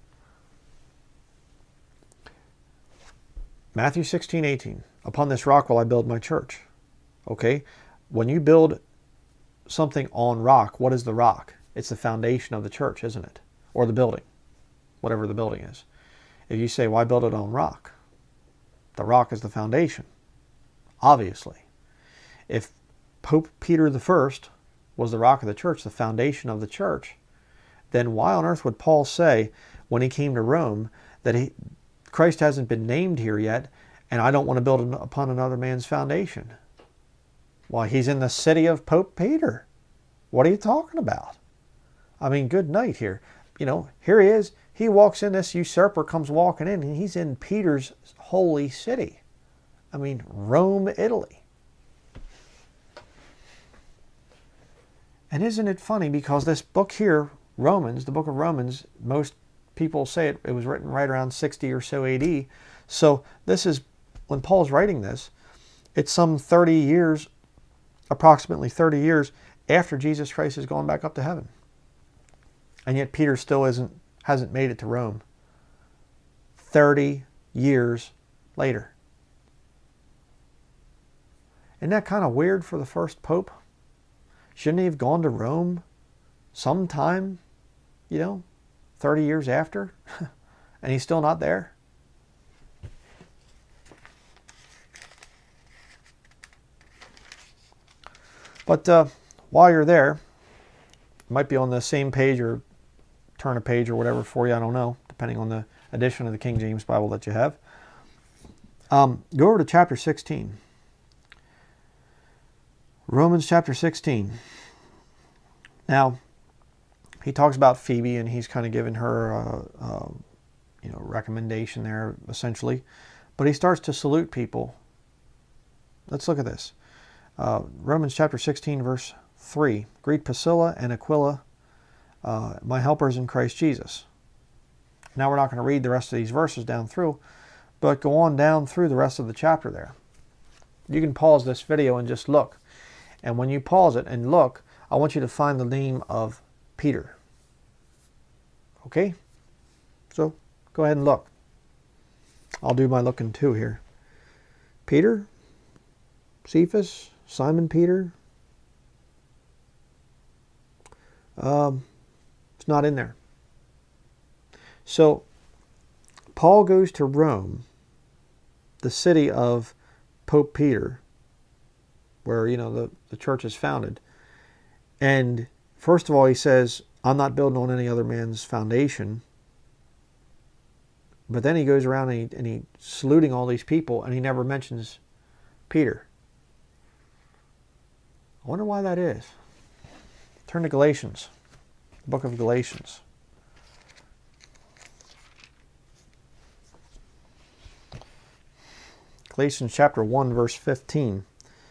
Matthew sixteen, eighteen. Upon this rock will I build my church. Okay? When you build something on rock, what is the rock? It's the foundation of the church, isn't it? Or the building. Whatever the building is. If you say, why build it on rock? The rock is the foundation. Obviously. If Pope Peter the First was the rock of the church, the foundation of the church, then why on earth would Paul say, when he came to Rome, that he, Christ hasn't been named here yet, and I don't want to build upon another man's foundation? Why, he's in the city of Pope Peter. What are you talking about? I mean, good night here. You know, here he is. He walks in, this usurper comes walking in, and he's in Peter's holy city. I mean, Rome, Italy. And isn't it funny, because this book here, Romans, the book of Romans, most people say it, it was written right around sixty or so A D. So this is, when Paul's writing this, it's some thirty years, approximately thirty years after Jesus Christ has gone back up to heaven. And yet Peter still isn't, hasn't made it to Rome. thirty years later. Isn't that kind of weird for the first pope? Shouldn't he have gone to Rome sometime, you know, thirty years after? And he's still not there? But uh, while you're there, it might be on the same page or turn a page or whatever for you, I don't know, depending on the edition of the King James Bible that you have. Um, go over to chapter sixteen. Romans chapter sixteen. Now, he talks about Phoebe, and he's kind of giving her a, a you know, recommendation there, essentially. But he starts to salute people. Let's look at this. Uh, Romans chapter sixteen, verse three. Greet Priscilla and Aquila, uh, my helpers in Christ Jesus. Now we're not going to read the rest of these verses down through, but go on down through the rest of the chapter there. You can pause this video and just look. And when you pause it and look, I want you to find the name of Peter. Okay? So, go ahead and look. I'll do my looking too here. Peter? Cephas? Simon Peter? Um, it's not in there. So, Paul goes to Rome, the city of Pope Peter, where, you know, the, the church is founded. And first of all, he says, I'm not building on any other man's foundation. But then he goes around and, he, and he's saluting all these people, and he never mentions Peter. I wonder why that is. Turn to Galatians, the book of Galatians. Galatians chapter one, verse fifteen.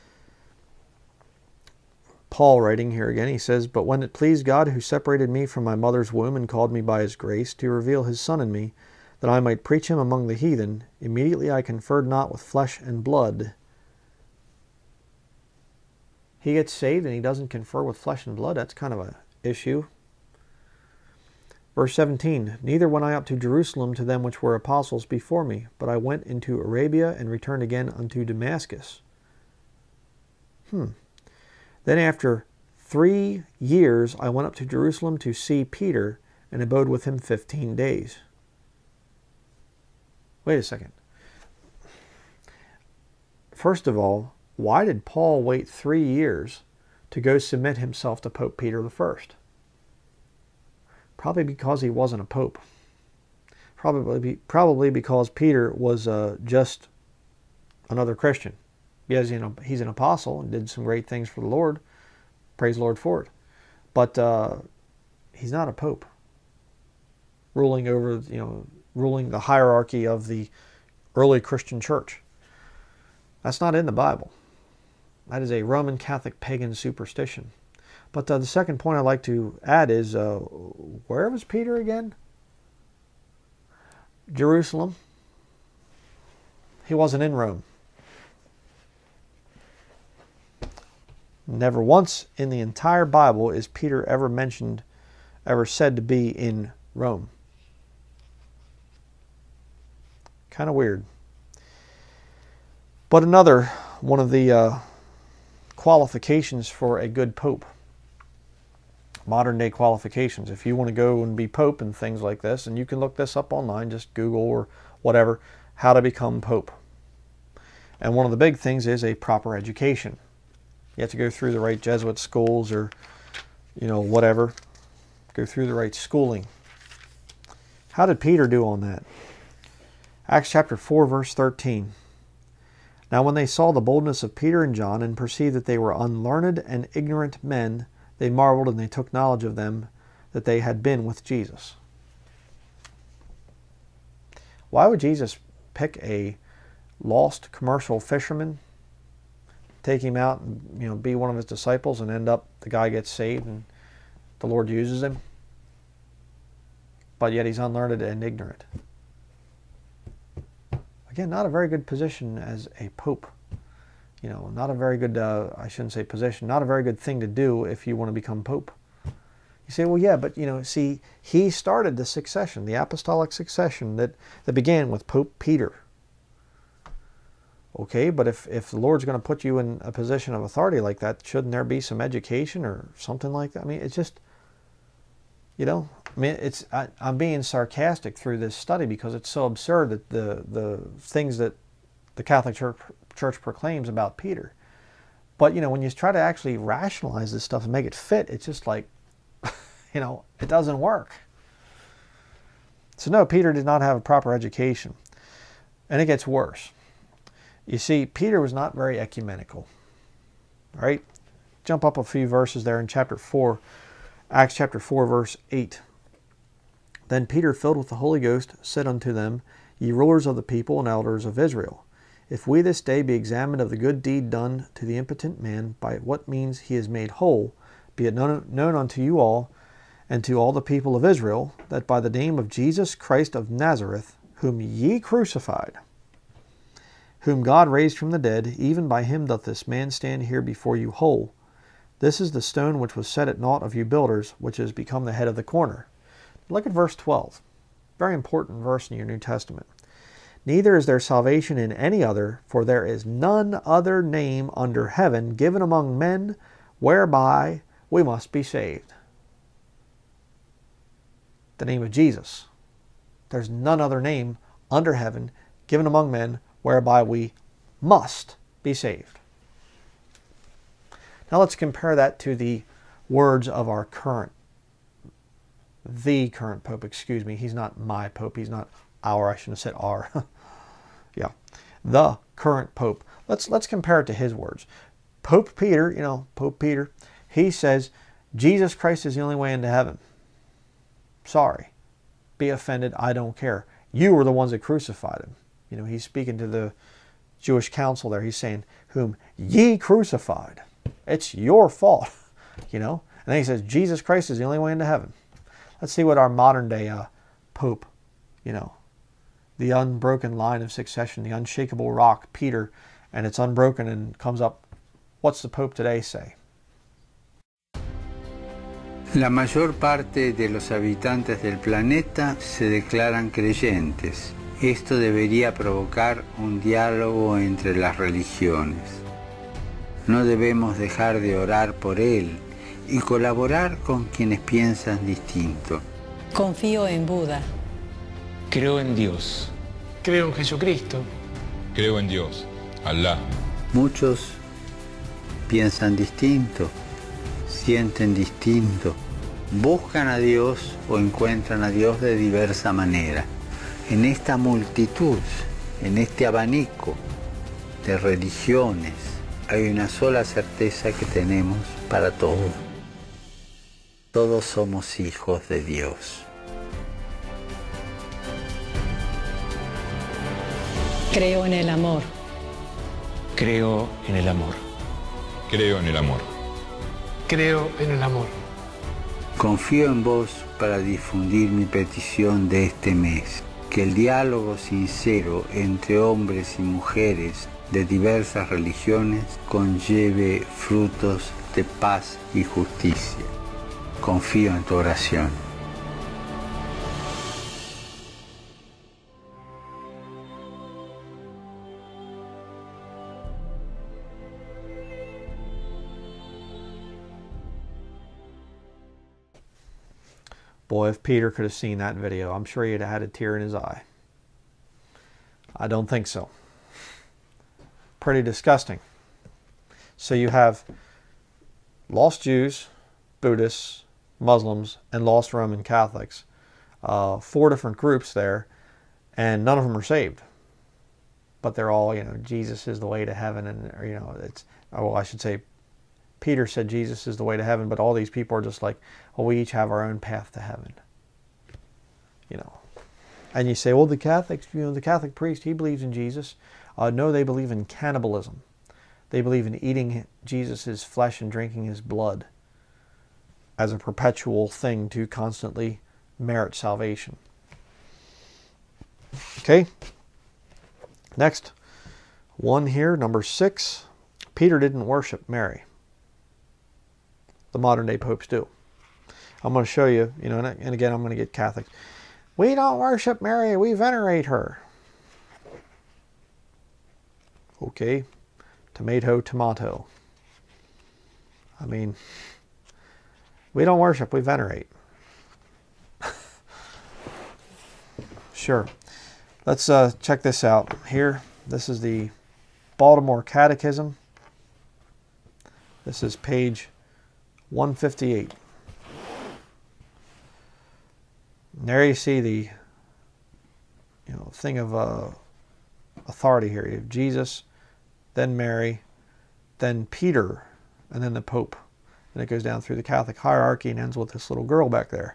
Paul writing here again, he says, But when it pleased God, who separated me from my mother's womb and called me by his grace, to reveal his Son in me, that I might preach him among the heathen, immediately I conferred not with flesh and blood. He gets saved and he doesn't confer with flesh and blood. That's kind of an issue. Verse seventeen, Neither went I up to Jerusalem to them which were apostles before me, but I went into Arabia and returned again unto Damascus. Hmm. Then after three years I went up to Jerusalem to see Peter, and abode with him fifteen days. Wait a second. First of all, why did Paul wait three years to go submit himself to Pope Peter the First? Probably because he wasn't a pope. Probably, probably because Peter was uh, just another Christian. Yes, you know, he's an apostle and did some great things for the Lord. Praise the Lord for it. But uh, he's not a pope. Ruling over, you know, ruling the hierarchy of the early Christian church. That's not in the Bible. That is a Roman Catholic pagan superstition. But uh, the second point I'd like to add is, uh, where was Peter again? Jerusalem. He wasn't in Rome. Never once in the entire Bible is Peter ever mentioned, ever said to be in Rome. Kind of weird. But another one of the uh, qualifications for a good pope. Modern day qualifications. If you want to go and be pope and things like this, and you can look this up online, just Google or whatever, how to become pope. And one of the big things is a proper education. You have to go through the right Jesuit schools or, you know, whatever. Go through the right schooling. How did Peter do on that? Acts chapter four, verse thirteen. Now when they saw the boldness of Peter and John, and perceived that they were unlearned and ignorant men, they marveled, and they took knowledge of them, that they had been with Jesus. Why would Jesus pick a lost commercial fisherman take him out and, you know, be one of his disciples, and end up the guy gets saved and the Lord uses him. But yet he's unlearned and ignorant. Again, not a very good position as a pope. You know, not a very good, uh, I shouldn't say position, not a very good thing to do if you want to become pope. You say, well, yeah, but, you know, see, he started the succession, the apostolic succession that, that began with Pope Peter. Okay, but if, if the Lord's going to put you in a position of authority like that, shouldn't there be some education or something like that? I mean, it's just, you know, I mean, it's, I, I'm being sarcastic through this study because it's so absurd that the, the things that the Catholic Church, Church proclaims about Peter. But, you know, when you try to actually rationalize this stuff and make it fit, it's just like, you know, it doesn't work. So no, Peter did not have a proper education. And it gets worse. You see, Peter was not very ecumenical. All right? Jump up a few verses there in chapter four, Acts chapter four, verse eight. Then Peter, filled with the Holy Ghost, said unto them, Ye rulers of the people and elders of Israel, if we this day be examined of the good deed done to the impotent man, by what means he is made whole, be it known, known unto you all, and to all the people of Israel, that by the name of Jesus Christ of Nazareth, whom ye crucified, whom God raised from the dead, even by him doth this man stand here before you whole. This is the stone which was set at naught of you builders, which has become the head of the corner. Look at verse twelve. Very important verse in your New Testament. Neither is there salvation in any other, for there is none other name under heaven given among men whereby we must be saved. The name of Jesus. There's none other name under heaven given among men whereby we must be saved. Now let's compare that to the words of our current, the current Pope, excuse me. He's not my Pope. He's not our, I shouldn't have said our. Yeah. The current Pope. Let's, let's compare it to his words. Pope Peter, you know, Pope Peter, he says, Jesus Christ is the only way into heaven. Sorry. Be offended. I don't care. You were the ones that crucified him. You know, he's speaking to the Jewish council there. He's saying, whom ye crucified. It's your fault. You know. And then he says, Jesus Christ is the only way into heaven. Let's see what our modern day uh, Pope, you know, the unbroken line of succession, the unshakable rock, Peter, and it's unbroken and comes up. What's the Pope today say? La mayor parte de los habitantes del planeta se declaran creyentes. Esto debería provocar un diálogo entre las religiones. No debemos dejar de orar por él y colaborar con quienes piensan distinto. Confío en Buda. Creo en Dios. Creo en Jesucristo. Creo en Dios, Alá. Muchos piensan distinto, sienten distinto, buscan a Dios o encuentran a Dios de diversa manera. En esta multitud, en este abanico de religiones, hay una sola certeza que tenemos para todos. Todos somos hijos de Dios. Creo en el amor. Creo en el amor. Creo en el amor. Creo en el amor. Confío en vos para difundir mi petición de este mes. Que el diálogo sincero entre hombres y mujeres de diversas religiones conlleve frutos de paz y justicia. Confío en tu oración. Boy, if Peter could have seen that video, I'm sure he'd have had a tear in his eye. I don't think so. Pretty disgusting. So you have lost Jews, Buddhists, Muslims, and lost Roman Catholics. Uh, four different groups there, and none of them are saved. But they're all, you know, Jesus is the way to heaven, and, or, you know, it's, well, I should say, Peter said Jesus is the way to heaven, but all these people are just like, well, we each have our own path to heaven. You know. And you say, well, the Catholics, you know, the Catholic priest, he believes in Jesus. Uh, no, they believe in cannibalism. They believe in eating Jesus' flesh and drinking his blood as a perpetual thing to constantly merit salvation. Okay. Next one here, number six. Peter didn't worship Mary. The modern day popes do. I'm going to show you, you know, and again, I'm going to get Catholics. We don't worship Mary, we venerate her. Okay. Tomato, tomato. I mean, we don't worship, we venerate. Sure. Let's uh, check this out here. This is the Baltimore Catechism. This is page one fifty-eight. And there you see the, you know, thing of uh, authority here. You have Jesus, then Mary, then Peter, and then the Pope. And it goes down through the Catholic hierarchy and ends with this little girl back there.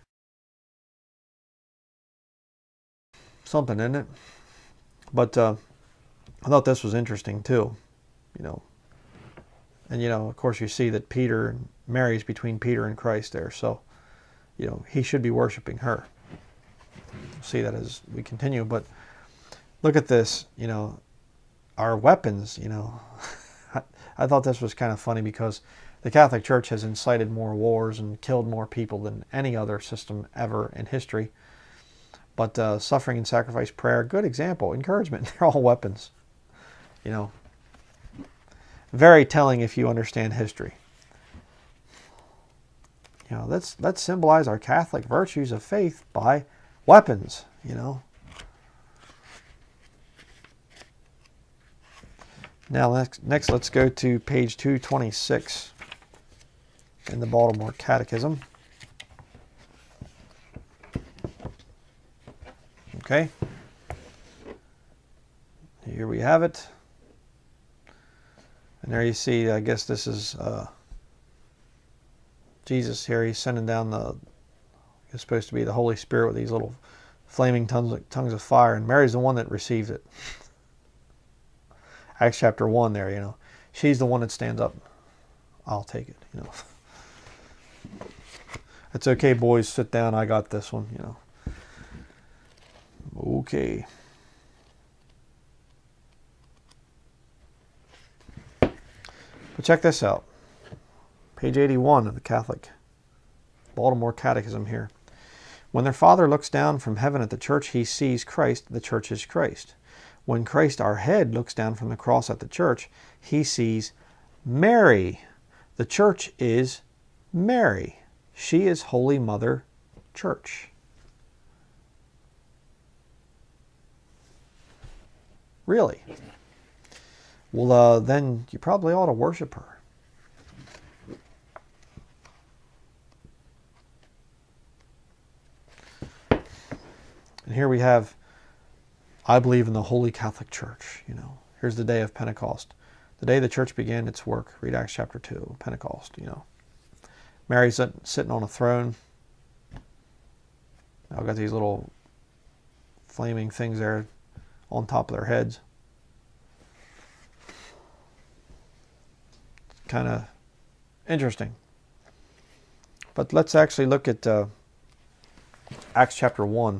Something, isn't it? But uh, I thought this was interesting too, you know. And, you know, of course you see that Peter and Mary's between Peter and Christ there. So, you know, he should be worshiping her. We'll see that as we continue. But look at this, you know, our weapons, you know. I, I thought this was kind of funny because the Catholic Church has incited more wars and killed more people than any other system ever in history. But uh, suffering and sacrifice, prayer, good example, encouragement, they're all weapons. You know, very telling if you understand history. You know, let's, let's symbolize our Catholic virtues of faith by weapons, you know. Now, next, next let's go to page two twenty-six in the Baltimore Catechism. Okay, here we have it. And there you see, I guess this is uh, Jesus here. He's sending down the, it's supposed to be the Holy Spirit with these little flaming tongues of, tongues of fire. And Mary's the one that receives it. Acts chapter one there, you know. She's the one that stands up. I'll take it, you know. It's okay, boys, sit down. I got this one, you know. Okay. But check this out. Page eighty-one of the Catholic Baltimore Catechism here. When their Father looks down from heaven at the church, he sees Christ. The church is Christ. When Christ, our head, looks down from the cross at the church, he sees Mary. The church is Mary. She is Holy Mother Church. Really? Well, uh, then you probably ought to worship her. And here we have, I believe in the Holy Catholic Church. You know, here's the day of Pentecost. The day the church began its work. Read Acts chapter two, Pentecost, you know. Mary's sitting on a throne. I've got these little flaming things there on top of their heads. Kind of interesting. But let's actually look at uh, Acts chapter one.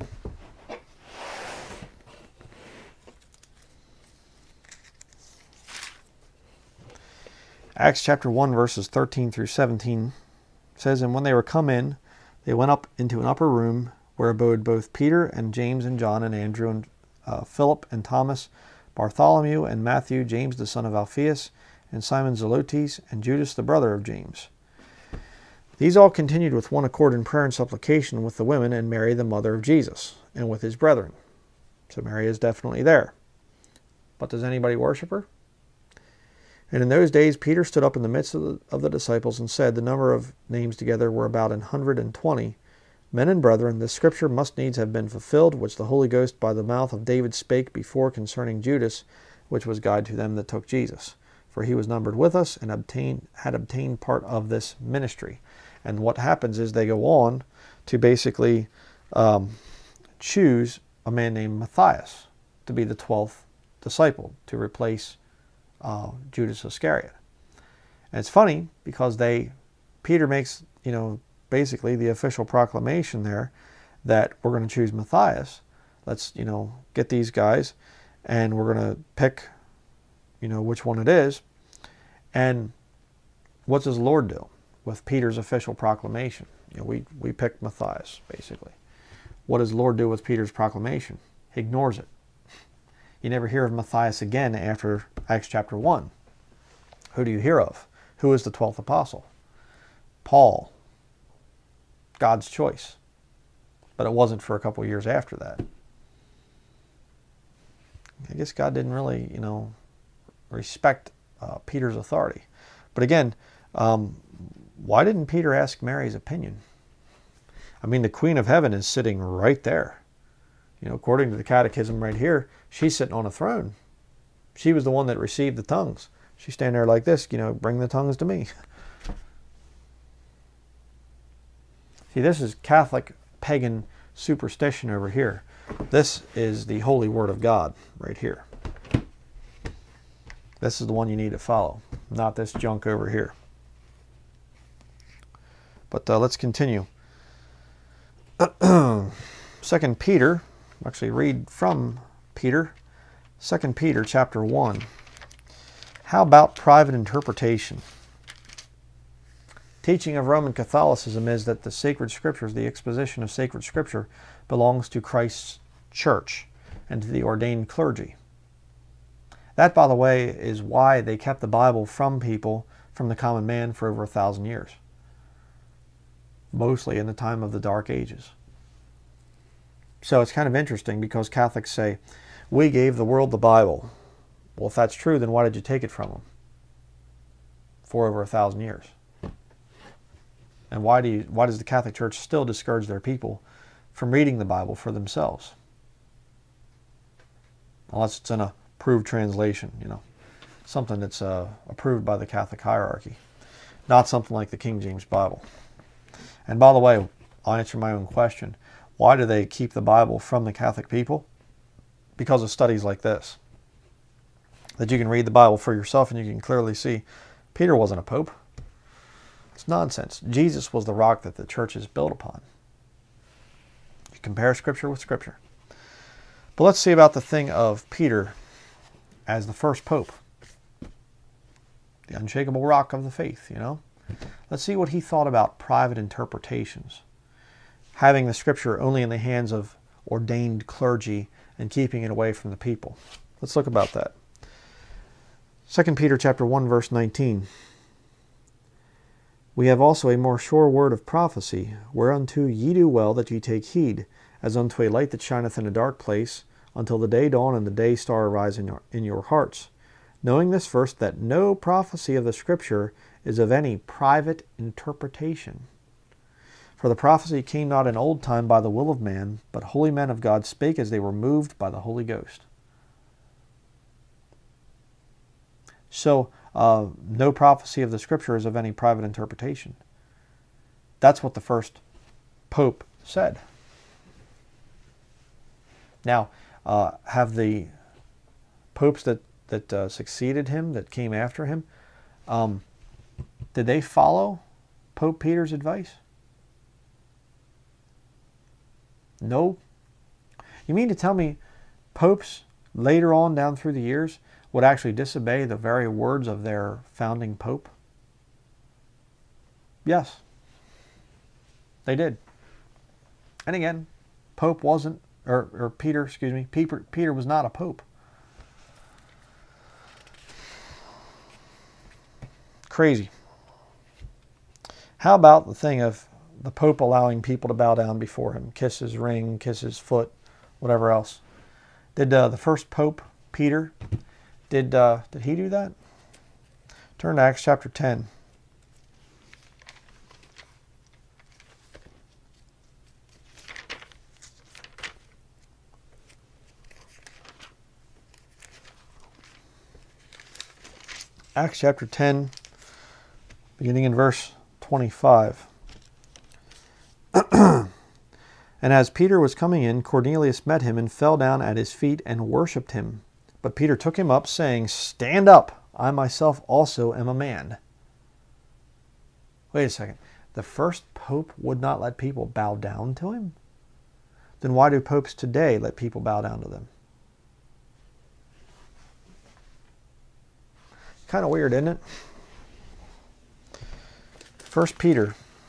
Acts chapter one verses thirteen through seventeen says, and when they were come in, they went up into an upper room where abode both Peter and James and John and Andrew and Uh, Philip and Thomas, Bartholomew and Matthew, James the son of Alphaeus, and Simon Zelotes, and Judas the brother of James. These all continued with one accord in prayer and supplication with the women and Mary the mother of Jesus, and with his brethren. So Mary is definitely there. But does anybody worship her? And in those days Peter stood up in the midst of the, of the disciples and said, the number of names together were about an hundred and twenty. Men and brethren, this scripture must needs have been fulfilled, which the Holy Ghost by the mouth of David spake before concerning Judas, which was guide to them that took Jesus. For he was numbered with us and obtained, had obtained part of this ministry. And what happens is they go on to basically um, choose a man named Matthias to be the twelfth disciple, to replace uh, Judas Iscariot. And it's funny because they, Peter makes, you know, basically the official proclamation there that we're going to choose Matthias. Let's, you know, get these guys and we're going to pick, you know, which one it is. And what does the Lord do with Peter's official proclamation? You know, we, we picked Matthias, basically. What does the Lord do with Peter's proclamation? He ignores it. You never hear of Matthias again after Acts chapter one. Who do you hear of? Who is the twelfth apostle? Paul. God's choice. But it wasn't for a couple of years after that. I guess God didn't really, you know, respect uh, Peter's authority. But again, um, why didn't Peter ask Mary's opinion? I mean, the Queen of Heaven is sitting right there. You know, according to the catechism right here, she's sitting on a throne. She was the one that received the tongues. She's standing there like this, you know, bring the tongues to me. See, this is Catholic pagan superstition over here. This is the holy word of God right here. This is the one you need to follow, not this junk over here. But uh, let's continue. Second Peter, actually read from Peter, Second Peter chapter one. How about private interpretation? Teaching of Roman Catholicism is that the sacred scriptures, the exposition of sacred scripture, belongs to Christ's church and to the ordained clergy. That, by the way, is why they kept the Bible from people, from the common man, for over a thousand years. Mostly in the time of the Dark Ages. So it's kind of interesting because Catholics say, we gave the world the Bible. Well, if that's true, then why did you take it from them for over a thousand years? And why do you, why does the Catholic Church still discourage their people from reading the Bible for themselves? Unless it's in a approved translation, you know, something that's uh, approved by the Catholic hierarchy, not something like the King James Bible. And by the way, I'll answer my own question. Why do they keep the Bible from the Catholic people? Because of studies like this. That you can read the Bible for yourself and you can clearly see Peter wasn't a pope. It's nonsense. Jesus was the rock that the church is built upon. You compare Scripture with Scripture. But let's see about the thing of Peter as the first pope. The unshakable rock of the faith, you know. Let's see what he thought about private interpretations. Having the Scripture only in the hands of ordained clergy and keeping it away from the people. Let's look about that. Second Peter chapter one, verse nineteen. We have also a more sure word of prophecy, whereunto ye do well that ye take heed, as unto a light that shineth in a dark place, until the day dawn and the day star arise in your, in your hearts. Knowing this first, that no prophecy of the Scripture is of any private interpretation. For the prophecy came not in old time by the will of man, but holy men of God spake as they were moved by the Holy Ghost. So, uh, no prophecy of the Scripture is of any private interpretation. That's what the first Pope said. Now, uh, have the popes that, that uh, succeeded him, that came after him, um, did they follow Pope Peter's advice? No. You mean to tell me popes later on down through the years would actually disobey the very words of their founding pope? Yes. They did. And again, Pope wasn't, or, or Peter, excuse me, Peter, Peter was not a pope. Crazy. How about the thing of the Pope allowing people to bow down before him, kiss his ring, kiss his foot, whatever else? Did uh, the first Pope, Peter, did, uh, did he do that? Turn to Acts chapter ten. Acts chapter ten, beginning in verse twenty-five. And as Peter was coming in, Cornelius met him and fell down at his feet and worshipped him. But Peter took him up, saying, Stand up, I myself also am a man. Wait a second. The first pope would not let people bow down to him? Then why do popes today let people bow down to them? Kind of weird, isn't it? First Peter.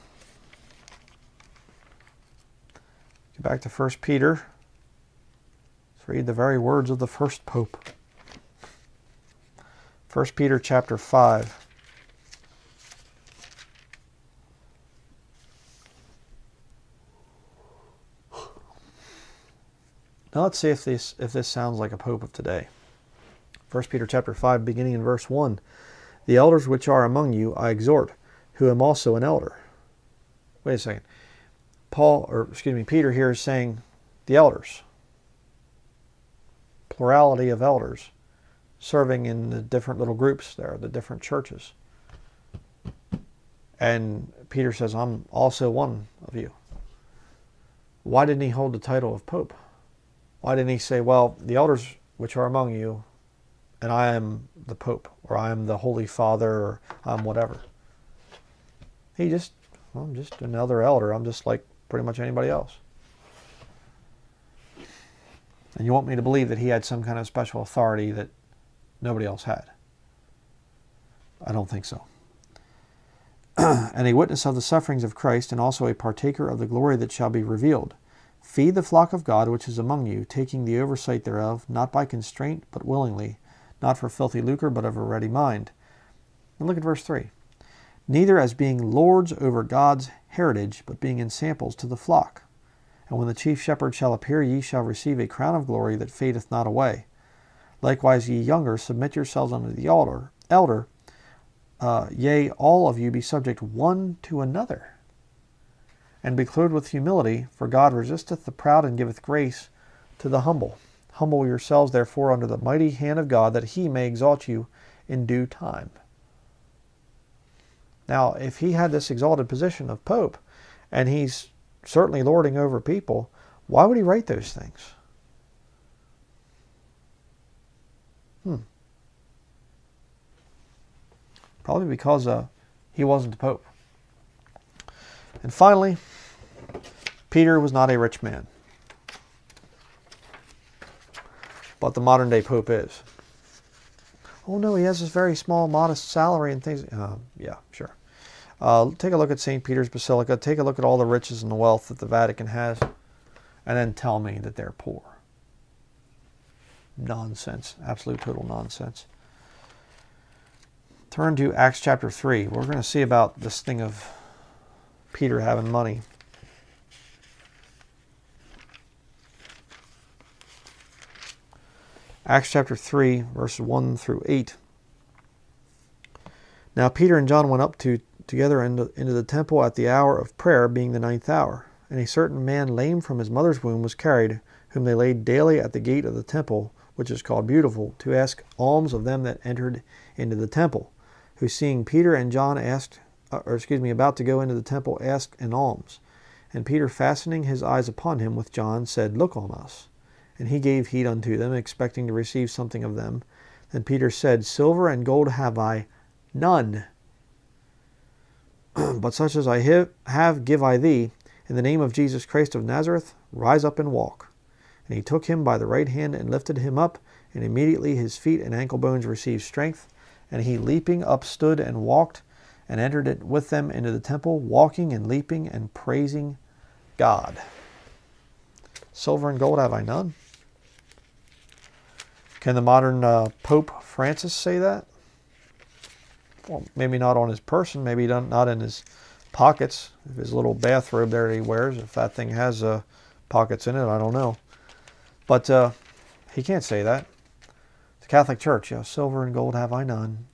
Go back to First Peter. Let's read the very words of the first pope. First Peter chapter five. Now let's see if this if this sounds like a pope of today. First Peter chapter five, beginning in verse one. The elders which are among you I exhort, who am also an elder. Wait a second. Paul, or excuse me, Peter here is saying the elders. Plurality of elders serving in the different little groups there, the different churches. And Peter says, I'm also one of you. Why didn't he hold the title of pope? Why didn't he say, well, the elders which are among you, and I am the pope, or I am the Holy Father, or I'm whatever. He just, well, I'm just another elder. I'm just like pretty much anybody else. And you want me to believe that he had some kind of special authority that nobody else had? I don't think so. And a witness of the sufferings of Christ, and also a partaker of the glory that shall be revealed. Feed the flock of God which is among you, taking the oversight thereof, not by constraint, but willingly, not for filthy lucre, but of a ready mind. And look at verse three. Neither as being lords over God's heritage, but being ensamples to the flock. And when the chief shepherd shall appear, ye shall receive a crown of glory that fadeth not away. Likewise ye younger, submit yourselves unto the elder, elder uh, yea, all of you be subject one to another. And be clothed with humility, for God resisteth the proud and giveth grace to the humble. Humble yourselves therefore under the mighty hand of God, that he may exalt you in due time. Now, if he had this exalted position of pope, and he's certainly lording over people, why would he write those things? Hmm. Probably because uh, he wasn't the pope. And finally, Peter was not a rich man. But the modern day pope is. Oh no, he has this very small, modest salary and things. Uh, yeah, sure. Uh, take a look at Saint Peter's Basilica. Take a look at all the riches and the wealth that the Vatican has. And then tell me that they're poor. Nonsense. Absolute total nonsense. Turn to Acts chapter three. We're going to see about this thing of Peter having money. Acts chapter three, verses one through eight. Now Peter and John went up to together into, into the temple at the hour of prayer, being the ninth hour. And a certain man lame from his mother's womb was carried, whom they laid daily at the gate of the temple, which is called Beautiful, to ask alms of them that entered into the temple, who seeing Peter and John asked, or excuse me, about to go into the temple, asked an alms. And Peter, fastening his eyes upon him with John, said, Look on us. And he gave heed unto them, expecting to receive something of them. Then Peter said, Silver and gold have I none, but such as I have give I thee. In the name of Jesus Christ of Nazareth, rise up and walk. And he took him by the right hand and lifted him up, and immediately his feet and ankle bones received strength. And he leaping up stood and walked, and entered it with them into the temple, walking and leaping and praising God. Silver and gold have I none. Can the modern uh, Pope Francis say that? Well, maybe not on his person, maybe not in his pockets, if his little bathrobe there that he wears, if that thing has uh, pockets in it, I don't know. But uh, he can't say that. The Catholic Church, you know, silver and gold have I none.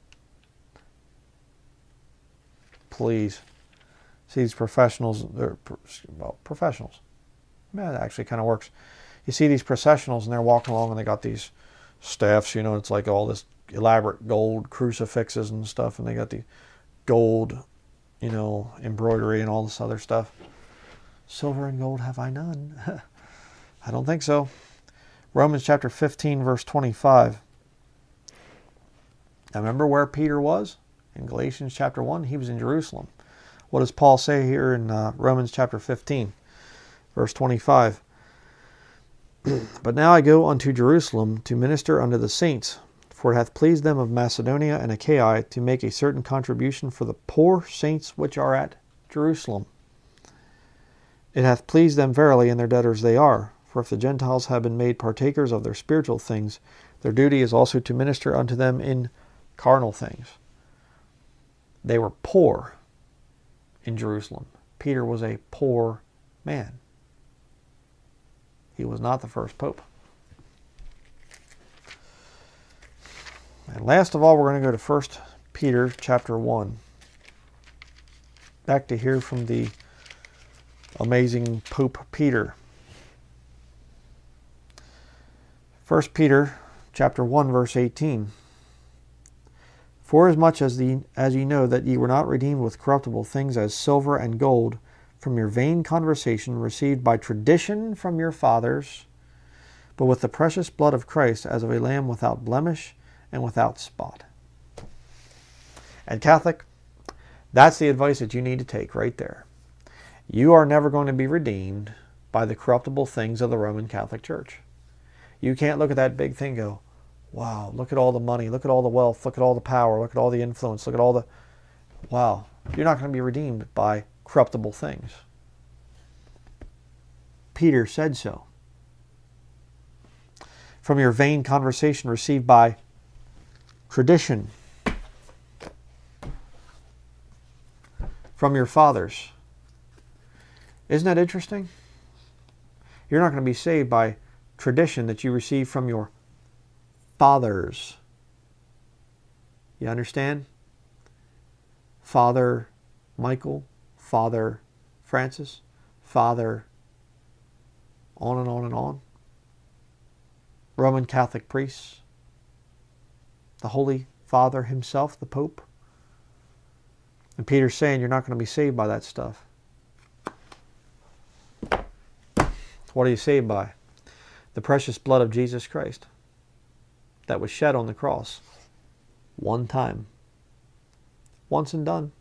Please. See these professionals, they're, well, professionals. Yeah, it actually kind of works. You see these processionals and they're walking along and they got these staffs, you know, it's like all this elaborate gold crucifixes and stuff, and they got the gold, you know, embroidery and all this other stuff. Silver and gold have I none. I don't think so. Romans chapter fifteen, verse twenty-five. Now remember where Peter was? In Galatians chapter one, he was in Jerusalem. What does Paul say here in uh, Romans chapter fifteen, verse twenty-five? But now I go unto Jerusalem to minister unto the saints, for it hath pleased them of Macedonia and Achaia to make a certain contribution for the poor saints which are at Jerusalem. It hath pleased them verily, and their debtors they are. For if the Gentiles have been made partakers of their spiritual things, their duty is also to minister unto them in carnal things. They were poor in Jerusalem. Peter was a poor man. He was not the first pope. And last of all, we're going to go to First Peter chapter one. Back to hear from the amazing Pope Peter. First Peter chapter one, verse eighteen. Forasmuch as, the, as ye know that ye were not redeemed with corruptible things as silver and gold from your vain conversation received by tradition from your fathers, but with the precious blood of Christ as of a lamb without blemish and without spot. And Catholic, that's the advice that you need to take right there. You are never going to be redeemed by the corruptible things of the Roman Catholic Church. You can't look at that big thing and go, wow, look at all the money, look at all the wealth, look at all the power, look at all the influence, look at all the... Wow, you're not going to be redeemed by corruptible things. Peter said so. From your vain conversation received by tradition, from your fathers. Isn't that interesting? You're not going to be saved by tradition that you receive from your fathers. You understand? Father Michael, Father Francis, Father on and on and on. Roman Catholic priests, the Holy Father himself, the Pope. And Peter's saying you're not going to be saved by that stuff. What are you saved by? The precious blood of Jesus Christ that was shed on the cross one time. Once and done.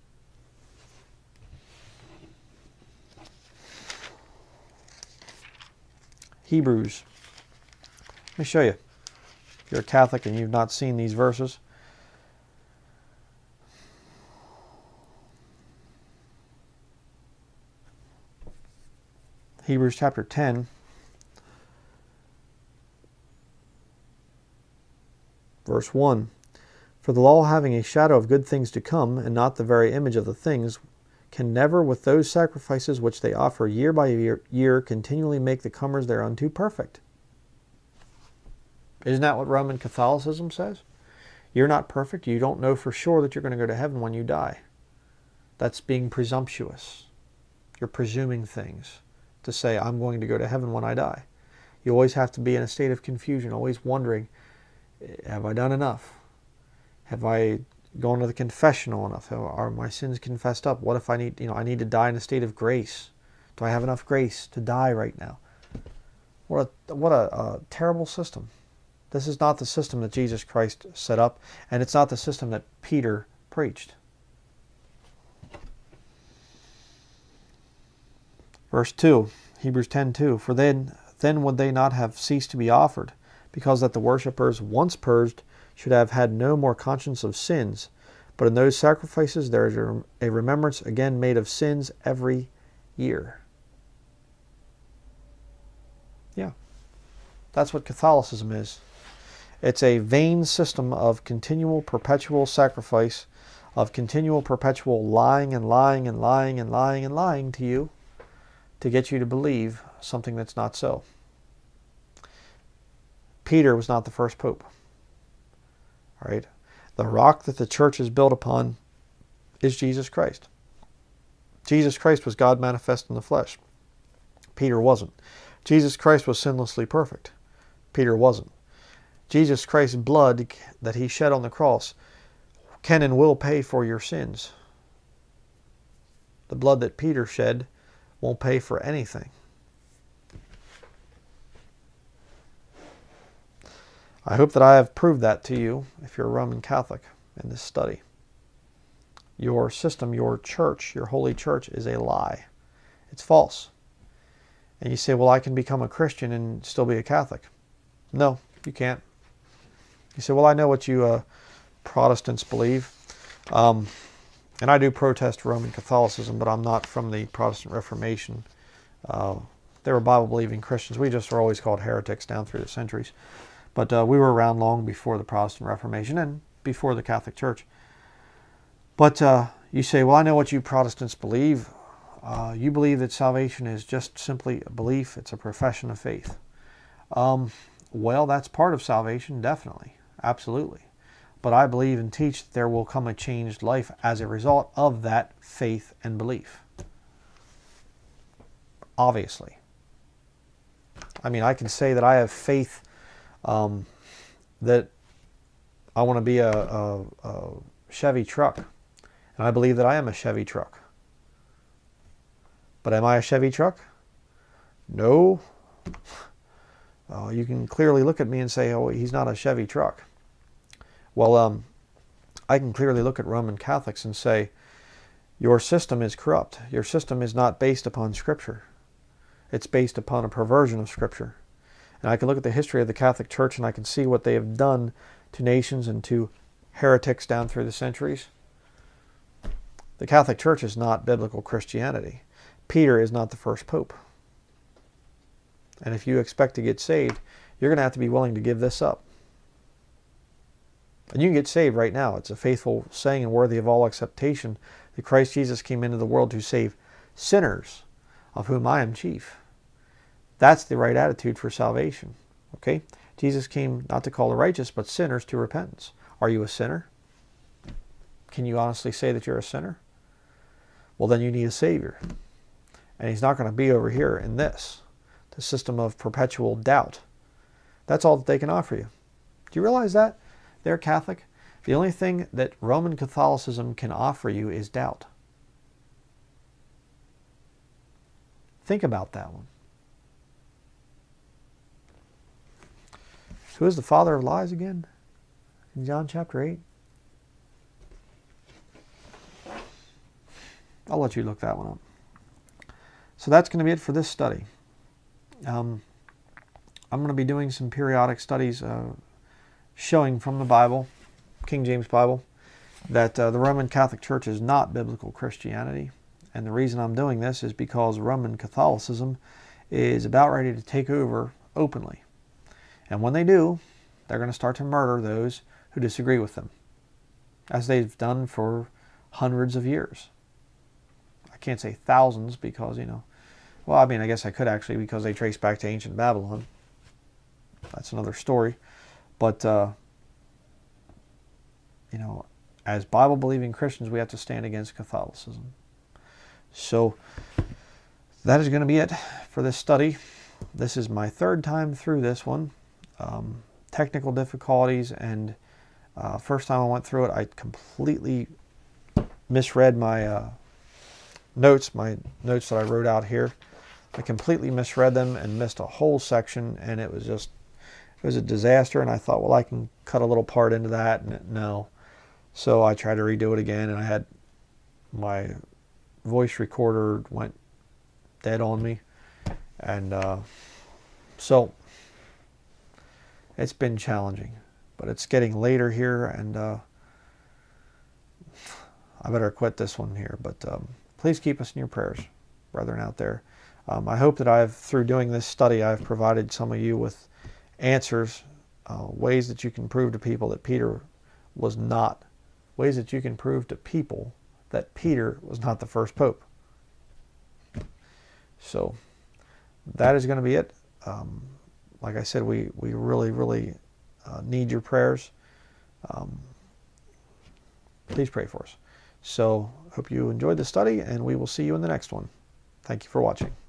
Hebrews. Let me show you. If you're a Catholic and you've not seen these verses. Hebrews chapter ten. Verse one. For the law, having a shadow of good things to come, and not the very image of the things, can never with those sacrifices which they offer year by year, year continually make the comers thereunto perfect. Isn't that what Roman Catholicism says? You're not perfect. You don't know for sure that you're going to go to heaven when you die. That's being presumptuous. You're presuming things to say, I'm going to go to heaven when I die. You always have to be in a state of confusion, always wondering, have I done enough? Have I gone to the confessional enough? Are my sins confessed up? What if I need, you know, I need to die in a state of grace? Do I have enough grace to die right now? What a, what a, a terrible system. This is not the system that Jesus Christ set up, and it's not the system that Peter preached. Verse two, Hebrews ten two. For then, then would they not have ceased to be offered, because that the worshippers, once purged, should have had no more conscience of sins. But in those sacrifices there is a remembrance again made of sins every year. Yeah, that's what Catholicism is. It's a vain system of continual, perpetual sacrifice, of continual, perpetual lying and lying and lying and lying and lying to you to get you to believe something that's not so. Peter was not the first pope. All right? The rock that the church is built upon is Jesus Christ. Jesus Christ was God manifest in the flesh. Peter wasn't. Jesus Christ was sinlessly perfect. Peter wasn't. Jesus Christ's blood that he shed on the cross can and will pay for your sins. The blood that Peter shed won't pay for anything. I hope that I have proved that to you if you're a Roman Catholic in this study. Your system, your church, your holy church is a lie. It's false. And you say, well, I can become a Christian and still be a Catholic. No, you can't. You say, well, I know what you uh, Protestants believe. Um, and I do protest Roman Catholicism, but I'm not from the Protestant Reformation. Uh, they were Bible-believing Christians. We just were always called heretics down through the centuries. But uh, we were around long before the Protestant Reformation and before the Catholic Church. But uh, you say, well, I know what you Protestants believe. Uh, you believe that salvation is just simply a belief. It's a profession of faith. Um, well, that's part of salvation, definitely. Absolutely. But I believe and teach that there will come a changed life as a result of that faith and belief. Obviously. I mean, I can say that I have faith um, that I want to be a, a, a Chevy truck. And I believe that I am a Chevy truck. But am I a Chevy truck? No. Uh, you can clearly look at me and say, oh, he's not a Chevy truck. Well, um, I can clearly look at Roman Catholics and say, your system is corrupt. Your system is not based upon Scripture. It's based upon a perversion of Scripture. And I can look at the history of the Catholic Church and I can see what they have done to nations and to heretics down through the centuries. The Catholic Church is not biblical Christianity. Peter is not the first pope. And if you expect to get saved, you're going to have to be willing to give this up. And you can get saved right now. It's a faithful saying and worthy of all acceptation that Christ Jesus came into the world to save sinners, of whom I am chief. That's the right attitude for salvation. Okay? Jesus came not to call the righteous, but sinners to repentance. Are you a sinner? Can you honestly say that you're a sinner? Well, then you need a Savior. And He's not going to be over here in this, the system of perpetual doubt. That's all that they can offer you. Do you realize that? They're Catholic. The only thing that Roman Catholicism can offer you is doubt. Think about that one. Who is the father of lies again? In John chapter eight? I'll let you look that one up. So that's going to be it for this study. Um, I'm going to be doing some periodic studies uh, showing from the Bible, King James Bible, that uh, the Roman Catholic Church is not biblical Christianity. And the reason I'm doing this is because Roman Catholicism is about ready to take over openly. And when they do, they're going to start to murder those who disagree with them, as they've done for hundreds of years. I can't say thousands because, you know, well, I mean, I guess I could actually, because they trace back to ancient Babylon. That's another story. But, uh, you know, as Bible-believing Christians, we have to stand against Catholicism. So that is going to be it for this study. This is my third time through this one. Um, technical difficulties, and uh, first time I went through it, I completely misread my uh, notes, my notes that I wrote out here. I completely misread them and missed a whole section, and it was just, it was a disaster. And I thought, well, I can cut a little part into that, and it, no. So I tried to redo it again, and I had my voice recorder went dead on me, and uh, so it's been challenging. But it's getting later here, and uh, I better quit this one here. But um, please keep us in your prayers, brethren out there. Um, I hope that I've, through doing this study, I've provided some of you with answers, uh, ways that you can prove to people that Peter was not, ways that you can prove to people that Peter was not the first pope. So that is going to be it. Um, like I said, we, we really, really uh, need your prayers. Um, please pray for us. So hope you enjoyed the study, and we will see you in the next one. Thank you for watching.